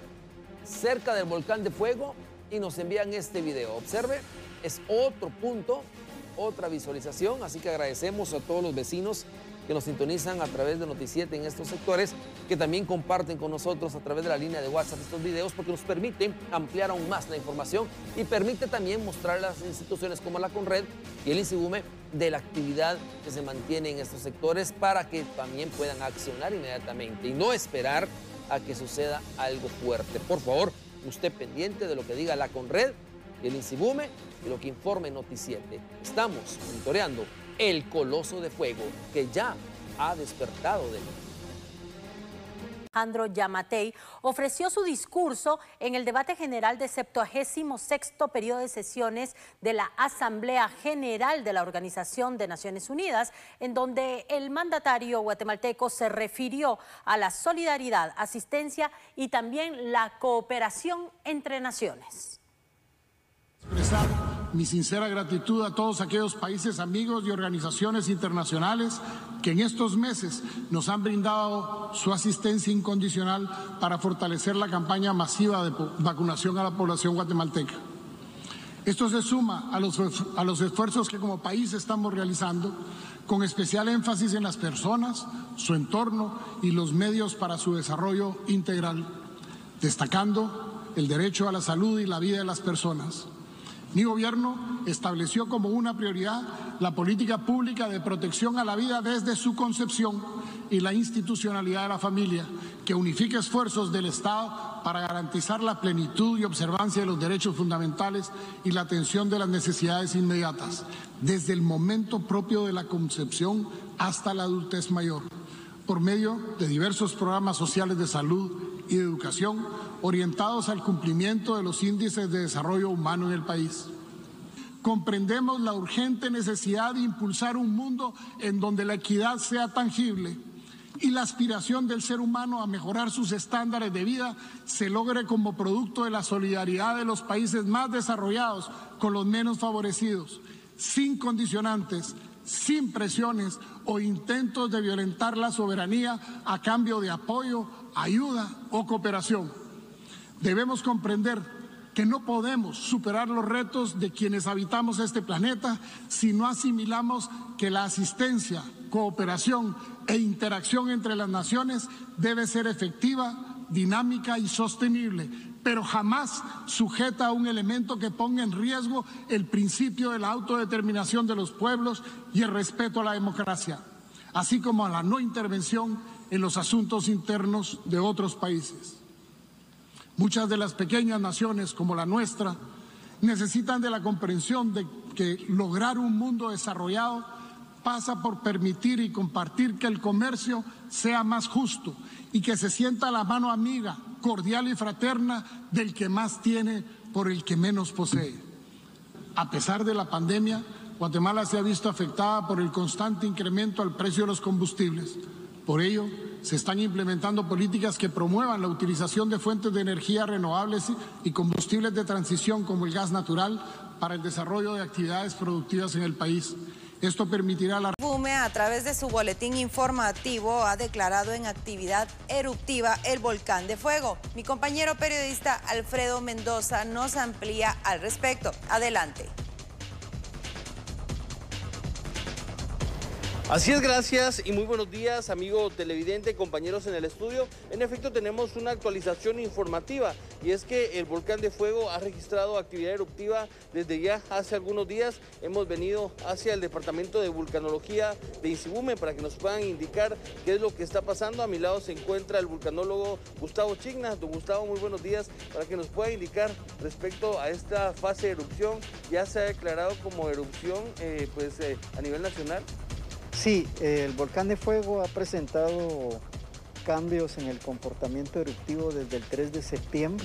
cerca del volcán de fuego, y nos envían este video. Observe, es otro punto, otra visualización, así que agradecemos a todos los vecinos que nos sintonizan a través de Noti siete en estos sectores, que también comparten con nosotros a través de la línea de WhatsApp estos videos, porque nos permite ampliar aún más la información y permite también mostrar a las instituciones como la Conred y el Insibume de la actividad que se mantiene en estos sectores para que también puedan accionar inmediatamente y no esperar a que suceda algo fuerte. Por favor, usted pendiente de lo que diga la Conred y el Insibume y lo que informe Noti siete. Estamos monitoreando el coloso de fuego que ya ha despertado de él. Alejandro Yamatei ofreció su discurso en el debate general del septuagésimo sexto periodo de sesiones de la Asamblea General de la Organización de Naciones Unidas, en donde el mandatario guatemalteco se refirió a la solidaridad, asistencia y también la cooperación entre naciones. Expresar mi sincera gratitud a todos aquellos países amigos y organizaciones internacionales que en estos meses nos han brindado su asistencia incondicional para fortalecer la campaña masiva de vacunación a la población guatemalteca. Esto se suma a los, a los esfuerzos que como país estamos realizando, con especial énfasis en las personas, su entorno y los medios para su desarrollo integral, destacando el derecho a la salud y la vida de las personas. Mi gobierno estableció como una prioridad la política pública de protección a la vida desde su concepción y la institucionalidad de la familia, que unifica esfuerzos del Estado para garantizar la plenitud y observancia de los derechos fundamentales y la atención de las necesidades inmediatas, desde el momento propio de la concepción hasta la adultez mayor, por medio de diversos programas sociales de salud y de educación orientados al cumplimiento de los índices de desarrollo humano en el país. Comprendemos la urgente necesidad de impulsar un mundo en donde la equidad sea tangible y la aspiración del ser humano a mejorar sus estándares de vida se logre como producto de la solidaridad de los países más desarrollados con los menos favorecidos, sin condicionantes, sin presiones o intentos de violentar la soberanía a cambio de apoyo, ayuda o cooperación. Debemos comprender que no podemos superar los retos de quienes habitamos este planeta si no asimilamos que la asistencia, cooperación e interacción entre las naciones debe ser efectiva, dinámica y sostenible, pero jamás sujeta a un elemento que ponga en riesgo el principio de la autodeterminación de los pueblos y el respeto a la democracia, así como a la no intervención en los asuntos internos de otros países. Muchas de las pequeñas naciones, como la nuestra, necesitan de la comprensión de que lograr un mundo desarrollado pasa por permitir y compartir que el comercio sea más justo y que se sienta la mano amiga, cordial y fraterna del que más tiene por el que menos posee. A pesar de la pandemia, Guatemala se ha visto afectada por el constante incremento al precio de los combustibles. Por ello, se están implementando políticas que promuevan la utilización de fuentes de energía renovables y combustibles de transición como el gas natural para el desarrollo de actividades productivas en el país. Esto permitirá la... Bume, a través de su boletín informativo, ha declarado en actividad eruptiva el volcán de fuego. Mi compañero periodista Alfredo Mendoza nos amplía al respecto. Adelante. Así es, gracias y muy buenos días, amigo televidente, compañeros en el estudio. En efecto, tenemos una actualización informativa y es que el volcán de fuego ha registrado actividad eruptiva desde ya hace algunos días. Hemos venido hacia el departamento de vulcanología de INSIBUME para que nos puedan indicar qué es lo que está pasando. A mi lado se encuentra el vulcanólogo Gustavo Chigna. Don Gustavo, muy buenos días, para que nos pueda indicar respecto a esta fase de erupción. Ya se ha declarado como erupción eh, pues, eh, a nivel nacional. Sí, el volcán de fuego ha presentado cambios en el comportamiento eruptivo desde el tres de septiembre.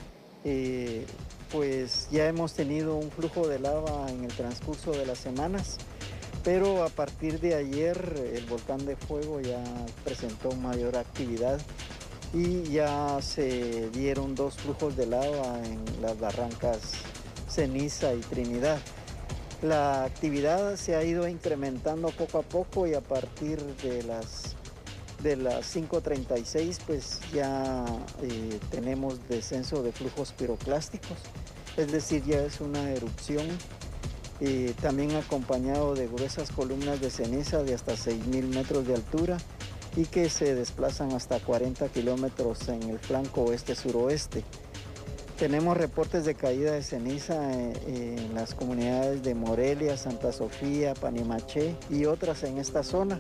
Eh, pues ya hemos tenido un flujo de lava en el transcurso de las semanas, pero a partir de ayer el volcán de fuego ya presentó mayor actividad y ya se dieron dos flujos de lava en las barrancas Ceniza y Trinidad. La actividad se ha ido incrementando poco a poco y a partir de las, de las cinco treinta y seis pues ya eh, tenemos descenso de flujos piroclásticos, es decir, ya es una erupción, eh, también acompañado de gruesas columnas de ceniza de hasta seis mil metros de altura y que se desplazan hasta cuarenta kilómetros en el flanco oeste-suroeste. Tenemos reportes de caída de ceniza en, en las comunidades de Morelia, Santa Sofía, Panimaché y otras en esta zona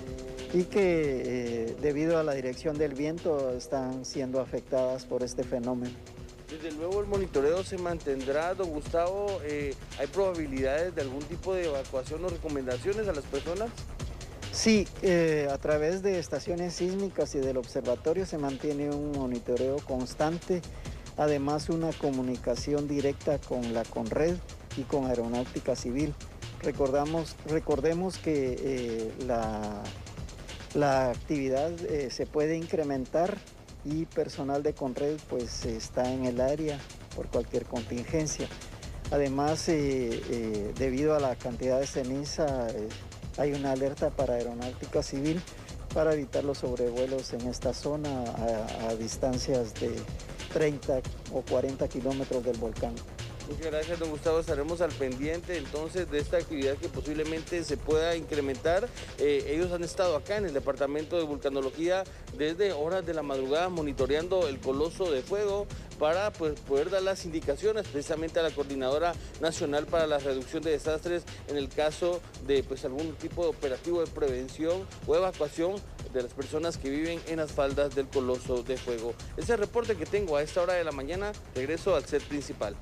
y que eh, debido a la dirección del viento están siendo afectadas por este fenómeno. Desde luego el monitoreo se mantendrá, don Gustavo. Eh, ¿Hay probabilidades de algún tipo de evacuación o recomendaciones a las personas? Sí, eh, a través de estaciones sísmicas y del observatorio se mantiene un monitoreo constante. Además, una comunicación directa con la CONRED y con Aeronáutica Civil. Recordamos, recordemos que eh, la, la actividad eh, se puede incrementar y personal de CONRED pues, está en el área por cualquier contingencia. Además, eh, eh, debido a la cantidad de ceniza, eh, hay una alerta para Aeronáutica Civil para evitar los sobrevuelos en esta zona a, a distancias de treinta o cuarenta kilómetros del volcán. Muchas gracias, don Gustavo. Estaremos al pendiente entonces de esta actividad que posiblemente se pueda incrementar. Eh, ellos han estado acá en el departamento de vulcanología desde horas de la madrugada monitoreando el coloso de fuego para pues, poder dar las indicaciones precisamente a la Coordinadora Nacional para la Reducción de Desastres en el caso de pues, algún tipo de operativo de prevención o evacuación de las personas que viven en las faldas del coloso de fuego. Ese es el reporte que tengo a esta hora de la mañana. Regreso al set principal.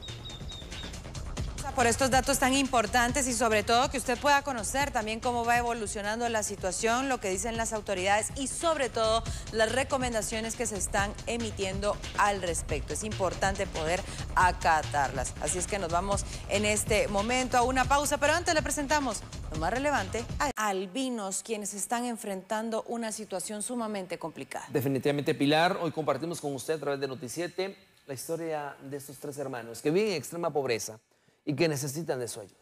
Por estos datos tan importantes y sobre todo que usted pueda conocer también cómo va evolucionando la situación, lo que dicen las autoridades y sobre todo las recomendaciones que se están emitiendo al respecto. Es importante poder acatarlas. Así es que nos vamos en este momento a una pausa, pero antes le presentamos lo más relevante a albinos, quienes están enfrentando una situación sumamente complicada. Definitivamente, Pilar, hoy compartimos con usted a través de Noticiete la historia de estos tres hermanos que viven en extrema pobreza y que necesitan de su ayuda.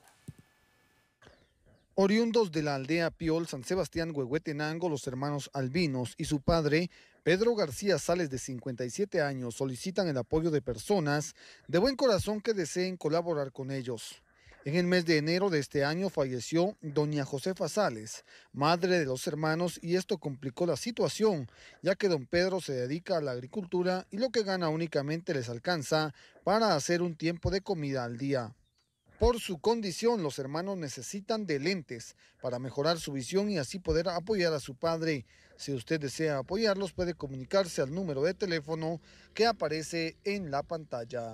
Oriundos de la aldea Piol, San Sebastián, Huehuetenango, los hermanos albinos y su padre, Pedro García Sales, de cincuenta y siete años, solicitan el apoyo de personas de buen corazón que deseen colaborar con ellos. En el mes de enero de este año falleció doña Josefa Sales, madre de los hermanos, y esto complicó la situación, ya que don Pedro se dedica a la agricultura y lo que gana únicamente les alcanza para hacer un tiempo de comida al día. Por su condición, los hermanos necesitan de lentes para mejorar su visión y así poder apoyar a su padre. Si usted desea apoyarlos, puede comunicarse al número de teléfono que aparece en la pantalla.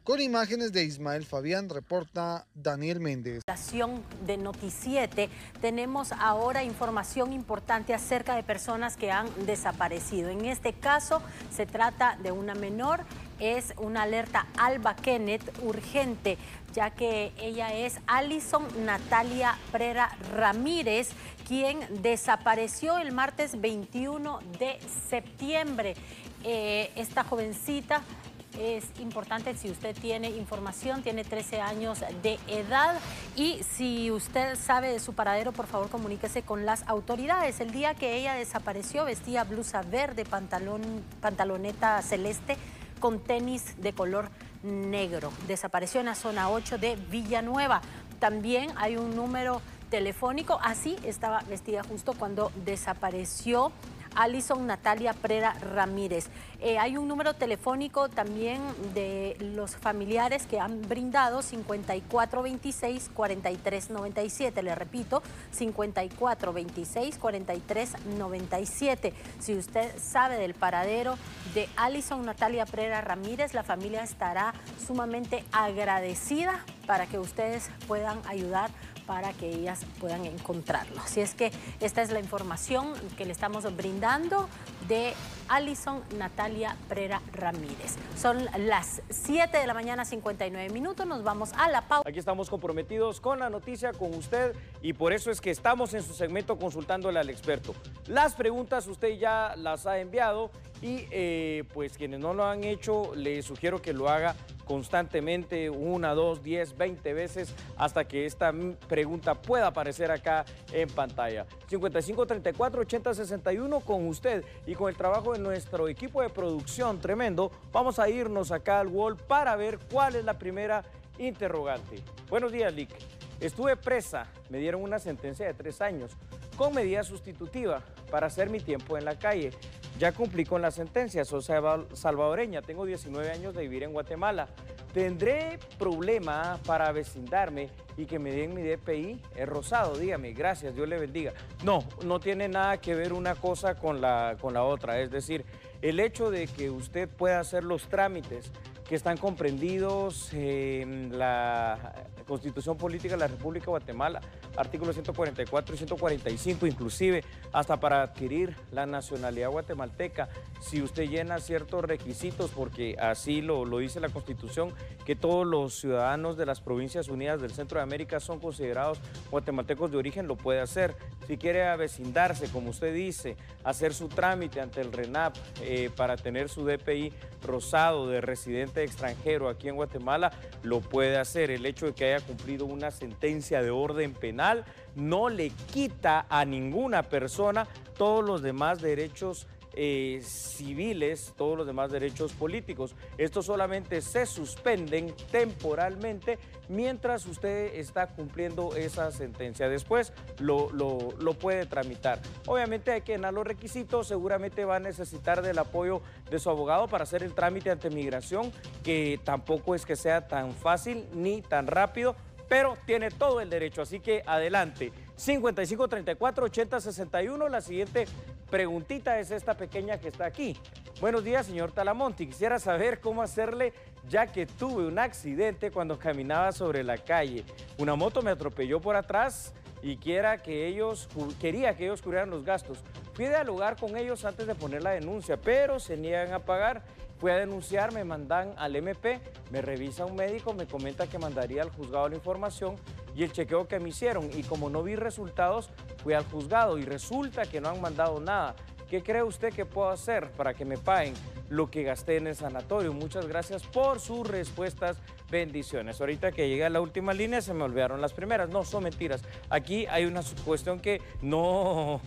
Con imágenes de Ismael Fabián, reporta Daniel Méndez. De Noticiete, tenemos ahora información importante acerca de personas que han desaparecido. En este caso se trata de una menor, es una alerta Alba Kenneth urgente, ya que ella es Alison Natalia Prera Ramírez, quien desapareció el martes veintiuno de septiembre. Eh, esta jovencita es importante, si usted tiene información, tiene trece años de edad, y si usted sabe de su paradero, por favor comuníquese con las autoridades. El día que ella desapareció vestía blusa verde, pantalón, pantaloneta celeste con tenis de color negro. Desapareció en la zona ocho de Villanueva. También hay un número telefónico, así estaba vestida justo cuando desapareció Alison Natalia Prera Ramírez. Eh, hay un número telefónico también de los familiares que han brindado, cincuenta y cuatro veintiséis, cuarenta y tres noventa y siete. Le repito, cincuenta y cuatro veintiséis, cuarenta y tres noventa y siete. Si usted sabe del paradero de Alison Natalia Prera Ramírez, la familia estará sumamente agradecida para que ustedes puedan ayudar para que ellas puedan encontrarlo. Así es que esta es la información que le estamos brindando de Alison Natalia Prera Ramírez. Son las siete de la mañana, cincuenta y nueve minutos. Nos vamos a la pausa. Aquí estamos comprometidos con la noticia, con usted, y por eso es que estamos en su segmento consultándole al experto. Las preguntas usted ya las ha enviado y eh, pues quienes no lo han hecho, les sugiero que lo haga constantemente, una, dos, diez, veinte veces, hasta que esta pregunta pueda aparecer acá en pantalla. cincuenta y cinco, treinta y cuatro, ochenta, sesenta y uno, con usted y con el trabajo de nuestro equipo de producción tremendo, vamos a irnos acá al wall para ver cuál es la primera interrogante. Buenos días, Lick. Estuve presa, me dieron una sentencia de tres años con medida sustitutiva para hacer mi tiempo en la calle. Ya cumplí con la sentencia, soy salvadoreña, tengo diecinueve años de vivir en Guatemala. ¿Tendré problema para avecindarme y que me den mi D P I? Es rosado, dígame, gracias, Dios le bendiga. No, no tiene nada que ver una cosa con la, con la otra, es decir, el hecho de que usted pueda hacer los trámites que están comprendidos en la Constitución Política de la República de Guatemala, artículos ciento cuarenta y cuatro y ciento cuarenta y cinco, inclusive hasta para adquirir la nacionalidad guatemalteca, si usted llena ciertos requisitos, porque así lo, lo dice la Constitución, que todos los ciudadanos de las Provincias Unidas del Centro de América son considerados guatemaltecos de origen, lo puede hacer. Si quiere avecindarse, como usted dice, hacer su trámite ante el RENAP eh, para tener su D P I rosado de residente extranjero aquí en Guatemala, lo puede hacer. El hecho de que haya cumplido una sentencia de orden penal no le quita a ninguna persona todos los demás derechos Eh, civiles, todos los demás derechos políticos. Estos solamente se suspenden temporalmente mientras usted está cumpliendo esa sentencia. Después lo, lo, lo puede tramitar. Obviamente hay que llenar los requisitos, seguramente va a necesitar del apoyo de su abogado para hacer el trámite ante migración, que tampoco es que sea tan fácil ni tan rápido, pero tiene todo el derecho, así que adelante. cincuenta y cinco, treinta y cuatro, ochenta, sesenta y uno, la siguiente preguntita es esta pequeña que está aquí. Buenos días, señor Talamonte. Quisiera saber cómo hacerle, ya que tuve un accidente cuando caminaba sobre la calle. Una moto me atropelló por atrás y quiera que ellos, quería que ellos cubrieran los gastos. Fui a dialogar con ellos antes de poner la denuncia, pero se niegan a pagar. Fui a denunciar, me mandan al M P, me revisa un médico, me comenta que mandaría al juzgado la información y el chequeo que me hicieron. Y como no vi resultados, fui al juzgado y resulta que no han mandado nada. ¿Qué cree usted que puedo hacer para que me paguen lo que gasté en el sanatorio? Muchas gracias por sus respuestas. Bendiciones. Ahorita que llegué a la última línea se me olvidaron las primeras. No, son mentiras. Aquí hay una cuestión que no...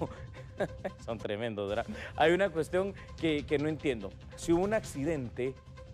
Son tremendos, ¿verdad? Hay una cuestión que, que no entiendo. Si hubo un accidente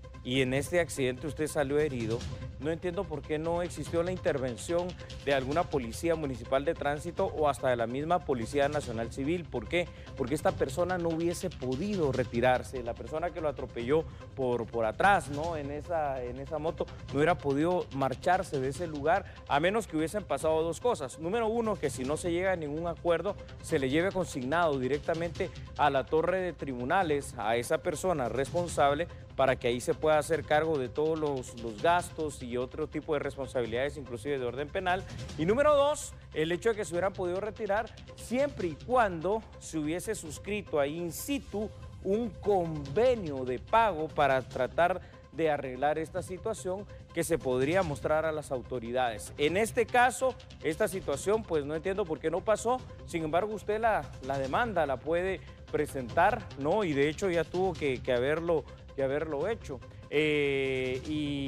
y en este accidente usted salió herido, no entiendo por qué no existió la intervención de alguna policía municipal de tránsito o hasta de la misma Policía Nacional Civil. ¿Por qué? Porque esta persona no hubiese podido retirarse. La persona que lo atropelló por, por atrás, ¿no? En esa, en esa moto, no hubiera podido marcharse de ese lugar, a menos que hubiesen pasado dos cosas. Número uno, que si no se llega a ningún acuerdo, se le lleve consignado directamente a la torre de tribunales a esa persona responsable para que ahí se pueda hacer cargo de todos los, los gastos y otro tipo de responsabilidades, inclusive de orden penal. Y número dos, el hecho de que se hubieran podido retirar siempre y cuando se hubiese suscrito ahí in situ un convenio de pago para tratar de arreglar esta situación que se podría mostrar a las autoridades. En este caso, esta situación, pues no entiendo por qué no pasó, sin embargo usted la, la demanda la puede presentar, ¿no? Y de hecho ya tuvo que, que, haberlo, que haberlo hecho. Eh,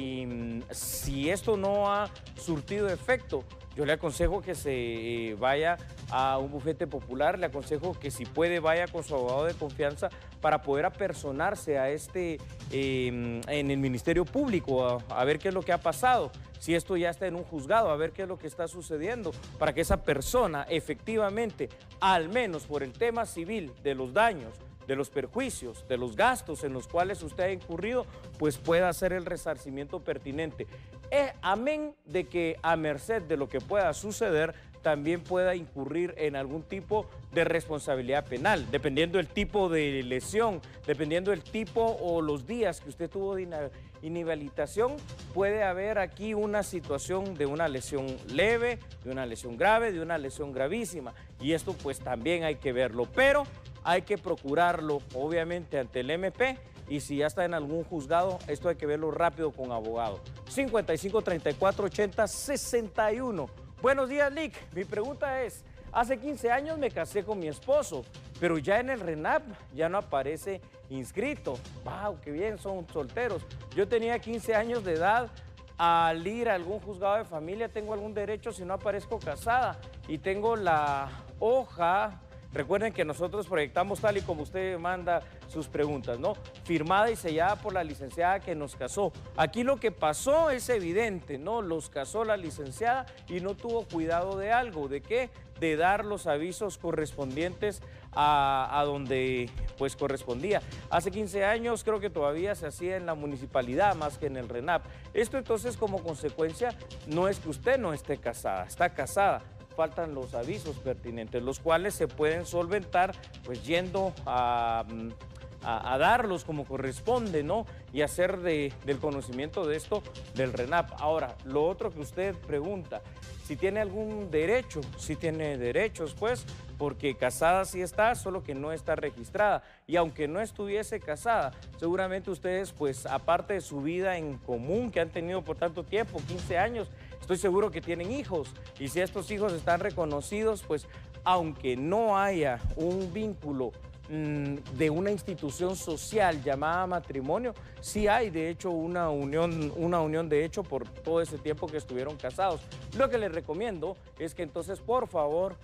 y si esto no ha surtido efecto, yo le aconsejo que se vaya a un bufete popular, le aconsejo que si puede vaya con su abogado de confianza para poder apersonarse a este, eh, en el Ministerio Público, a, a ver qué es lo que ha pasado, si esto ya está en un juzgado, a ver qué es lo que está sucediendo, para que esa persona efectivamente, al menos por el tema civil de los daños, de los perjuicios, de los gastos en los cuales usted ha incurrido, pues pueda hacer el resarcimiento pertinente. Eh, amén de que a merced de lo que pueda suceder, también pueda incurrir en algún tipo de responsabilidad penal, dependiendo del tipo de lesión, dependiendo del tipo o los días que usted tuvo de inhabilitación, puede haber aquí una situación de una lesión leve, de una lesión grave, de una lesión gravísima, y esto pues también hay que verlo, pero hay que procurarlo obviamente ante el M P, y si ya está en algún juzgado, esto hay que verlo rápido con abogado. cincuenta y cinco, treinta y cuatro, ochenta, sesenta y uno. Buenos días, Lick. Mi pregunta es, hace quince años me casé con mi esposo, pero ya en el RENAP ya no aparece inscrito. ¡Wow! ¡Qué bien! Son solteros. Yo tenía quince años de edad. Al ir a algún juzgado de familia, ¿tengo algún derecho si no aparezco casada? Y tengo la hoja... Recuerden que nosotros proyectamos tal y como usted manda sus preguntas, ¿no? Firmada y sellada por la licenciada que nos casó. Aquí lo que pasó es evidente, ¿no? Los casó la licenciada y no tuvo cuidado de algo. ¿De qué? De dar los avisos correspondientes a, a donde pues correspondía. Hace quince años creo que todavía se hacía en la municipalidad más que en el RENAP. Esto entonces como consecuencia no es que usted no esté casada, está casada. Faltan los avisos pertinentes, los cuales se pueden solventar pues yendo a, a, a darlos como corresponde, ¿no? Y hacer de, del conocimiento de esto del RENAP. Ahora, lo otro que usted pregunta, si tiene algún derecho, si tiene derechos, pues, porque casada sí está, solo que no está registrada. Y aunque no estuviese casada, seguramente ustedes, pues, aparte de su vida en común que han tenido por tanto tiempo, quince años, estoy seguro que tienen hijos, y si estos hijos están reconocidos, pues aunque no haya un vínculo mmm, de una institución social llamada matrimonio, sí hay de hecho una unión, una unión de hecho por todo ese tiempo que estuvieron casados. Lo que les recomiendo es que entonces por favor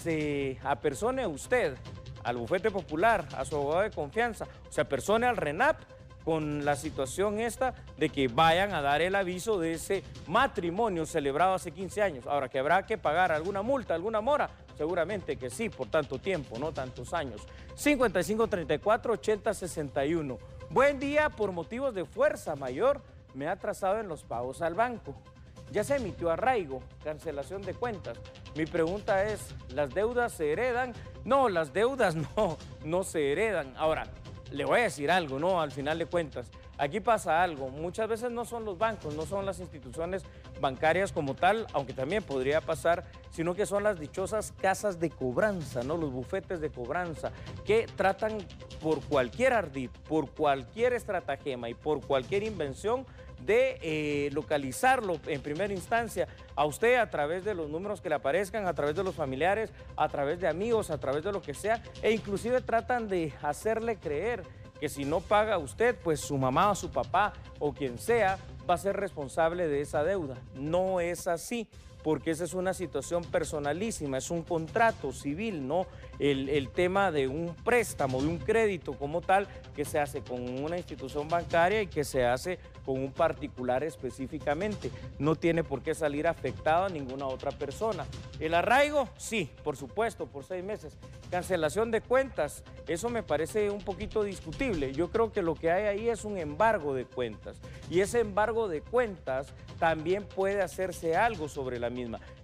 se apersone usted al bufete popular, a su abogado de confianza, o se apersone al RENAP, con la situación esta de que vayan a dar el aviso de ese matrimonio celebrado hace quince años. Ahora, que habrá que pagar alguna multa, alguna mora, seguramente que sí, por tanto tiempo, no tantos años. cincuenta y cinco, treinta y cuatro, ochenta, sesenta y uno. Buen día, por motivos de fuerza mayor, me ha atrasado en los pagos al banco. Ya se emitió arraigo, cancelación de cuentas. Mi pregunta es, ¿las deudas se heredan? No, las deudas no, no se heredan. Ahora, le voy a decir algo, ¿no? Al final de cuentas, aquí pasa algo. Muchas veces no son los bancos, no son las instituciones bancarias como tal, aunque también podría pasar, sino que son las dichosas casas de cobranza, ¿no? Los bufetes de cobranza, que tratan por cualquier ardid, por cualquier estratagema y por cualquier invención de eh, localizarlo en primera instancia a usted a través de los números que le aparezcan, a través de los familiares, a través de amigos, a través de lo que sea, e inclusive tratan de hacerle creer que si no paga usted, pues su mamá o su papá o quien sea va a ser responsable de esa deuda. No es así, porque esa es una situación personalísima, es un contrato civil, ¿no? El, el tema de un préstamo, de un crédito como tal, que se hace con una institución bancaria y que se hace con un particular específicamente. No tiene por qué salir afectado a ninguna otra persona. El arraigo, sí, por supuesto, por seis meses. Cancelación de cuentas, eso me parece un poquito discutible. Yo creo que lo que hay ahí es un embargo de cuentas. Y ese embargo de cuentas también puede hacerse algo sobre la misma.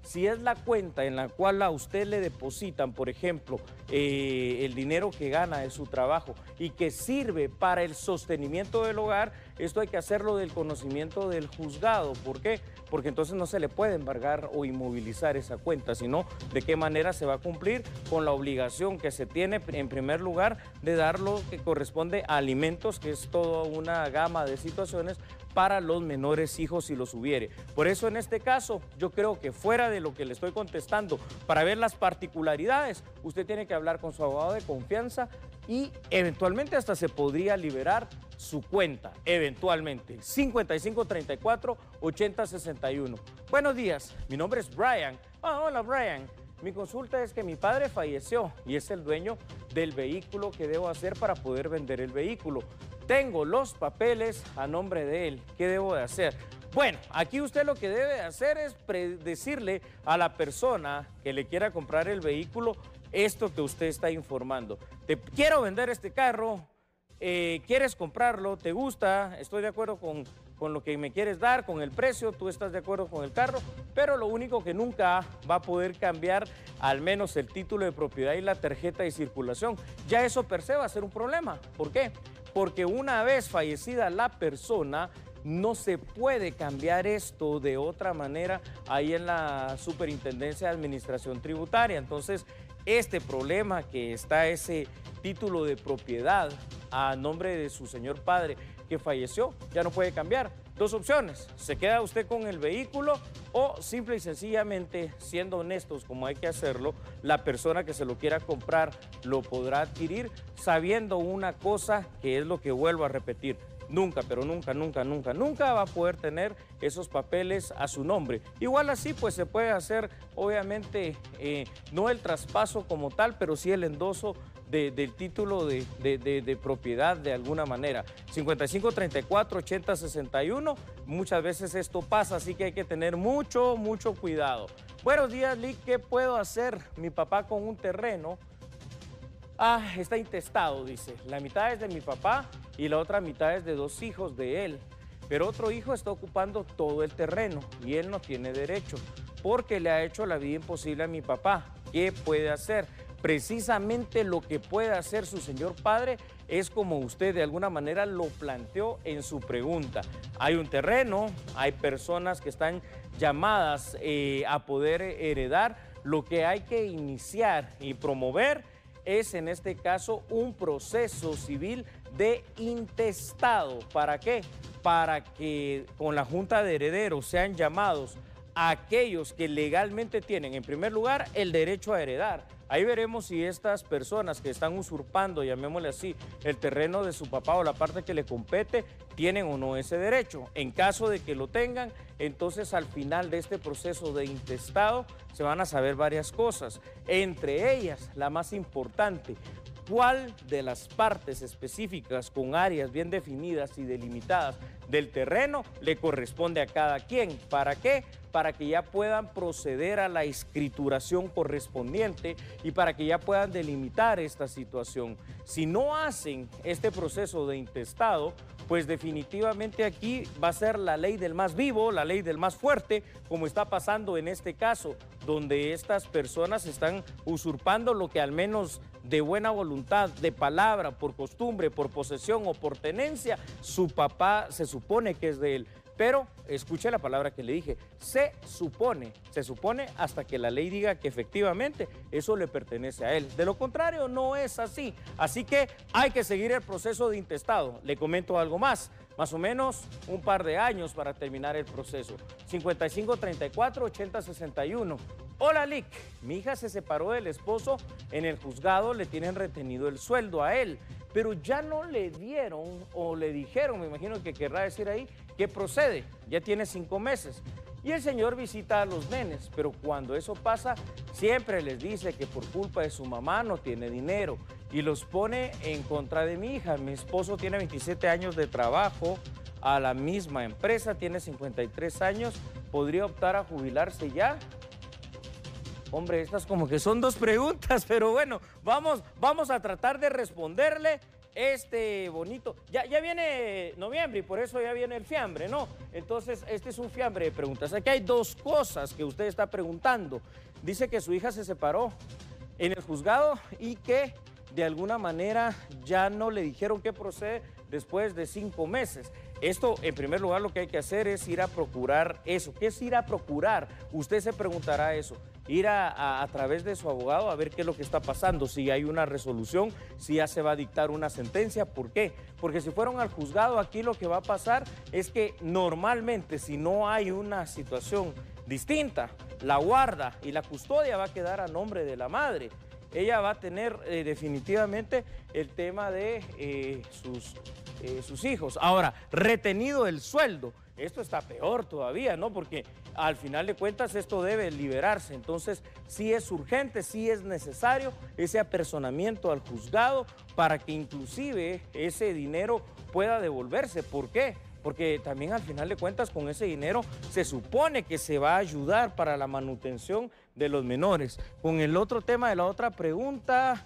Si es la cuenta en la cual a usted le depositan, por ejemplo, eh, el dinero que gana de su trabajo y que sirve para el sostenimiento del hogar, esto hay que hacerlo del conocimiento del juzgado. ¿Por qué? Porque entonces no se le puede embargar o inmovilizar esa cuenta, sino de qué manera se va a cumplir con la obligación que se tiene, en primer lugar, de dar lo que corresponde a alimentos, que es toda una gama de situaciones para los menores hijos si los hubiere. Por eso en este caso yo creo que fuera de lo que le estoy contestando, para ver las particularidades, usted tiene que hablar con su abogado de confianza y eventualmente hasta se podría liberar su cuenta, eventualmente. cincuenta y cinco treinta y cuatro ochenta sesenta y uno. Buenos días, mi nombre es Brian. Ah, hola Brian. Mi consulta es que mi padre falleció y es el dueño del vehículo. ¿Qué debo hacer para poder vender el vehículo? Tengo los papeles a nombre de él. ¿Qué debo de hacer? Bueno, aquí usted lo que debe hacer es decirle a la persona que le quiera comprar el vehículo esto que usted está informando. Te quiero vender este carro, eh, quieres comprarlo, te gusta, estoy de acuerdo con, con lo que me quieres dar, con el precio, tú estás de acuerdo con el carro, pero lo único que nunca va a poder cambiar al menos el título de propiedad y la tarjeta de circulación. Ya eso per se va a ser un problema. ¿Por qué? Porque una vez fallecida la persona, no se puede cambiar esto de otra manera ahí en la Superintendencia de Administración Tributaria. Entonces, este problema que está ese título de propiedad a nombre de su señor padre que falleció, ya no puede cambiar. Dos opciones, se queda usted con el vehículo o simple y sencillamente, siendo honestos como hay que hacerlo, la persona que se lo quiera comprar lo podrá adquirir sabiendo una cosa que es lo que vuelvo a repetir. Nunca, pero nunca, nunca, nunca, nunca va a poder tener esos papeles a su nombre. Igual así, pues se puede hacer, obviamente, eh, no el traspaso como tal, pero sí el endoso de, del título de, de, de, de propiedad de alguna manera. cincuenta y cinco treinta y cuatro ochenta sesenta y uno, muchas veces esto pasa, así que hay que tener mucho, mucho cuidado. Buenos días, Lick, ¿qué puedo hacer? Mi papá con un terreno. Ah, está intestado, dice. La mitad es de mi papá y la otra mitad es de dos hijos de él. Pero otro hijo está ocupando todo el terreno y él no tiene derecho porque le ha hecho la vida imposible a mi papá. ¿Qué puede hacer? Precisamente lo que puede hacer su señor padre es como usted de alguna manera lo planteó en su pregunta. Hay un terreno, hay personas que están llamadas eh, a poder heredar. Lo que hay que iniciar y promover es en este caso un proceso civil de intestado. ¿Para qué? Para que con la Junta de Herederos sean llamados a aquellos que legalmente tienen, en primer lugar, el derecho a heredar. Ahí veremos si estas personas que están usurpando, llamémosle así, el terreno de su papá o la parte que le compete, tienen o no ese derecho. En caso de que lo tengan, entonces al final de este proceso de intestado se van a saber varias cosas. Entre ellas, la más importante, cuál de las partes específicas con áreas bien definidas y delimitadas del terreno le corresponde a cada quien. ¿Para qué? Para que ya puedan proceder a la escrituración correspondiente y para que ya puedan delimitar esta situación. Si no hacen este proceso de intestado, pues definitivamente aquí va a ser la ley del más vivo, la ley del más fuerte, como está pasando en este caso, donde estas personas están usurpando lo que al menos de buena voluntad, de palabra, por costumbre, por posesión o por tenencia, su papá se supone que es de él. Pero escuche la palabra que le dije, se supone, se supone hasta que la ley diga que efectivamente eso le pertenece a él. De lo contrario, no es así. Así que hay que seguir el proceso de intestado. Le comento algo más, más o menos un par de años para terminar el proceso. cincuenta y cinco treinta y cuatro ochenta sesenta y uno. Hola, Lick. Mi hija se separó del esposo, en el juzgado le tienen retenido el sueldo a él, pero ya no le dieron o le dijeron, me imagino que querrá decir ahí, que procede, ya tiene cinco meses. Y el señor visita a los nenes, pero cuando eso pasa, siempre les dice que por culpa de su mamá no tiene dinero y los pone en contra de mi hija. Mi esposo tiene veintisiete años de trabajo a la misma empresa, tiene cincuenta y tres años, ¿podría optar a jubilarse ya? Hombre, estas como que son dos preguntas, pero bueno, vamos, vamos a tratar de responderle este bonito, ya, ya viene noviembre y por eso ya viene el fiambre, ¿no? Entonces, este es un fiambre de preguntas. Aquí hay dos cosas que usted está preguntando. Dice que su hija se separó en el juzgado y que de alguna manera ya no le dijeron qué procede después de cinco meses. Esto, en primer lugar, lo que hay que hacer es ir a procurar eso. ¿Qué es ir a procurar? Usted se preguntará eso. Ir a, a, a través de su abogado a ver qué es lo que está pasando, si hay una resolución, si ya se va a dictar una sentencia. ¿Por qué? Porque si fueron al juzgado, aquí lo que va a pasar es que normalmente, si no hay una situación distinta, la guarda y la custodia va a quedar a nombre de la madre. Ella va a tener eh, definitivamente el tema de eh, sus, eh, sus hijos. Ahora, retenido el sueldo, esto está peor todavía, ¿no? Porque al final de cuentas esto debe liberarse. Entonces, sí es urgente, sí es necesario ese apersonamiento al juzgado para que inclusive ese dinero pueda devolverse. ¿Por qué? Porque también al final de cuentas con ese dinero se supone que se va a ayudar para la manutención de los menores. Con el otro tema de la otra pregunta,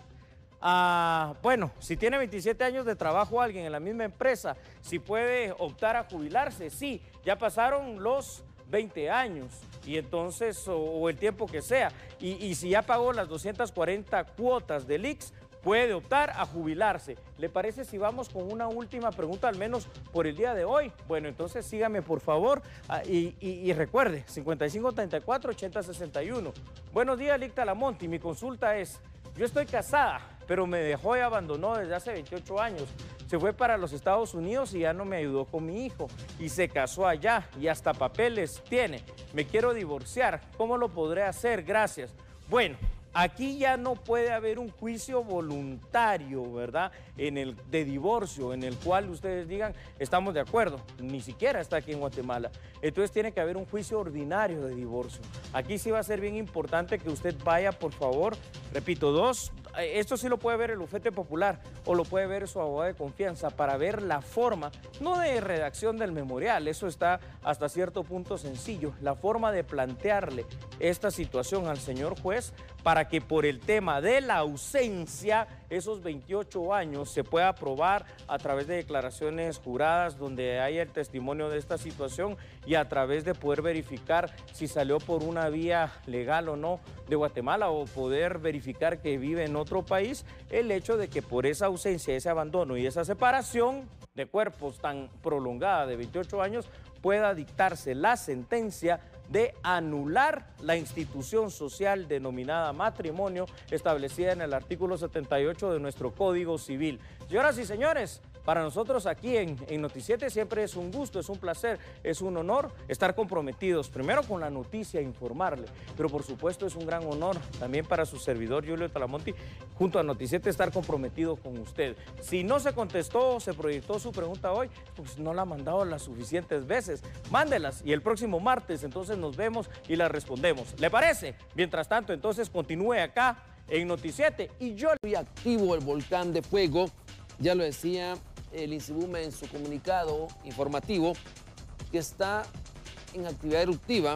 ah, bueno, si tiene veintisiete años de trabajo alguien en la misma empresa, si puede optar a jubilarse, sí, ya pasaron los veinte años y entonces, o, o el tiempo que sea, y, y si ya pagó las doscientas cuarenta cuotas del I X S, puede optar a jubilarse. ¿Le parece si vamos con una última pregunta, al menos por el día de hoy? Bueno, entonces sígame por favor ah, y, y, y recuerde, cincuenta y cinco treinta y cuatro ochenta sesenta y uno. Buenos días, Licta Lamonti. Mi consulta es, yo estoy casada, pero me dejó y abandonó desde hace veintiocho años. Se fue para los Estados Unidos y ya no me ayudó con mi hijo. Y se casó allá y hasta papeles tiene. Me quiero divorciar. ¿Cómo lo podré hacer? Gracias. Bueno, aquí ya no puede haber un juicio voluntario, ¿verdad? En el de divorcio, en el cual ustedes digan, estamos de acuerdo. Ni siquiera está aquí en Guatemala. Entonces tiene que haber un juicio ordinario de divorcio. Aquí sí va a ser bien importante que usted vaya, por favor, repito, dos, esto sí lo puede ver el bufete popular o lo puede ver su abogado de confianza para ver la forma, no de redacción del memorial, eso está hasta cierto punto sencillo, la forma de plantearle esta situación al señor juez para que por el tema de la ausencia, esos veintiocho años se pueda probar a través de declaraciones juradas donde haya el testimonio de esta situación y a través de poder verificar si salió por una vía legal o no de Guatemala o poder verificar que vive en otro país, el hecho de que por esa ausencia, ese abandono y esa separación de cuerpos tan prolongada de veintiocho años pueda dictarse la sentencia de anular la institución social denominada matrimonio establecida en el artículo setenta y ocho de nuestro Código Civil. Señoras y señores, para nosotros aquí en, en Noticiete siempre es un gusto, es un placer, es un honor estar comprometidos primero con la noticia, informarle, pero por supuesto es un gran honor también para su servidor Julio Talamonti, junto a Noticiete estar comprometido con usted. Si no se contestó, se proyectó su pregunta hoy, pues no la ha mandado las suficientes veces, mándelas y el próximo martes entonces nos vemos y las respondemos. ¿Le parece? Mientras tanto, entonces continúe acá en Noticiete y yo... Muy activo el volcán de fuego, ya lo decía el INSIBUME en su comunicado informativo, que está en actividad eruptiva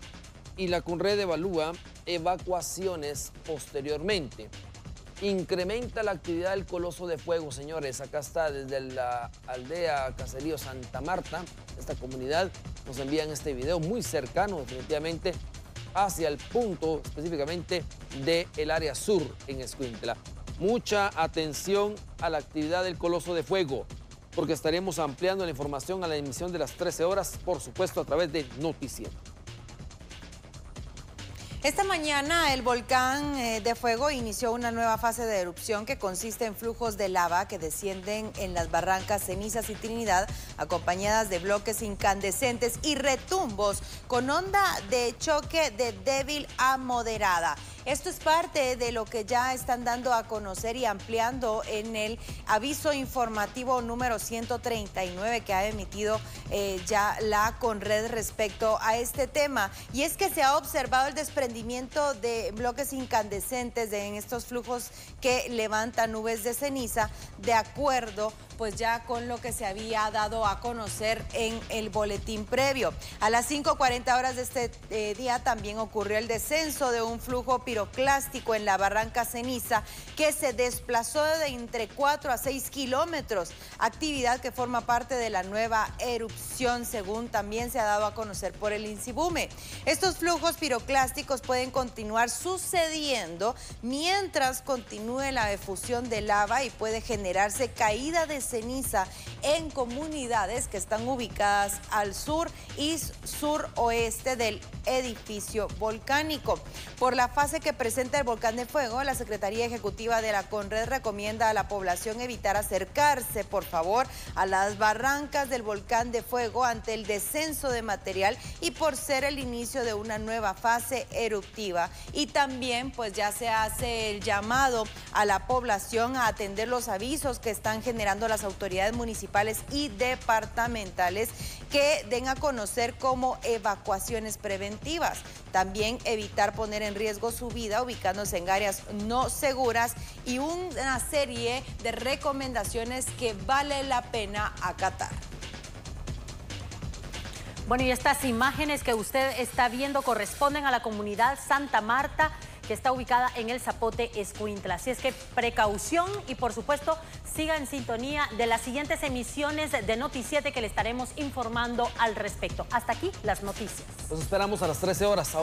y la CONRED evalúa evacuaciones posteriormente. Incrementa la actividad del coloso de fuego, señores. Acá está desde la aldea Caserío Santa Marta, esta comunidad. Nos envían este video muy cercano, definitivamente, hacia el punto específicamente del área sur en Escuintla. Mucha atención a la actividad del coloso de fuego, porque estaremos ampliando la información a la emisión de las trece horas, por supuesto, a través de Noticiero. Esta mañana el volcán de fuego inició una nueva fase de erupción que consiste en flujos de lava que descienden en las barrancas Cenizas y Trinidad, acompañadas de bloques incandescentes y retumbos con onda de choque de débil a moderada. Esto es parte de lo que ya están dando a conocer y ampliando en el aviso informativo número ciento treinta y nueve que ha emitido eh, ya la CONRED respecto a este tema. Y es que se ha observado el desprendimiento de bloques incandescentes de, en estos flujos que levantan nubes de ceniza, de acuerdo pues ya con lo que se había dado a conocer en el boletín previo. A las cinco cuarenta horas de este eh, día también ocurrió el descenso de un flujo piroclásmico piroclástico en la barranca Ceniza que se desplazó de entre cuatro a seis kilómetros, actividad que forma parte de la nueva erupción, según también se ha dado a conocer por el INSIBUME. Estos flujos piroclásticos pueden continuar sucediendo mientras continúe la efusión de lava y puede generarse caída de ceniza en comunidades que están ubicadas al sur y suroeste del edificio volcánico. Por la fase que presenta el volcán de fuego, la Secretaría Ejecutiva de la CONRED recomienda a la población evitar acercarse, por favor, a las barrancas del volcán de fuego ante el descenso de material y por ser el inicio de una nueva fase eruptiva. Y también pues ya se hace el llamado a la población a atender los avisos que están generando las autoridades municipales y departamentales que den a conocer como evacuaciones preventivas. También evitar poner en riesgo su vida ubicándose en áreas no seguras y una serie de recomendaciones que vale la pena acatar. Bueno, y estas imágenes que usted está viendo corresponden a la comunidad Santa Marta, que está ubicada en el Zapote Escuintla. Así es que precaución y, por supuesto, siga en sintonía de las siguientes emisiones de Noticiete que le estaremos informando al respecto. Hasta aquí las noticias. Los esperamos a las trece horas.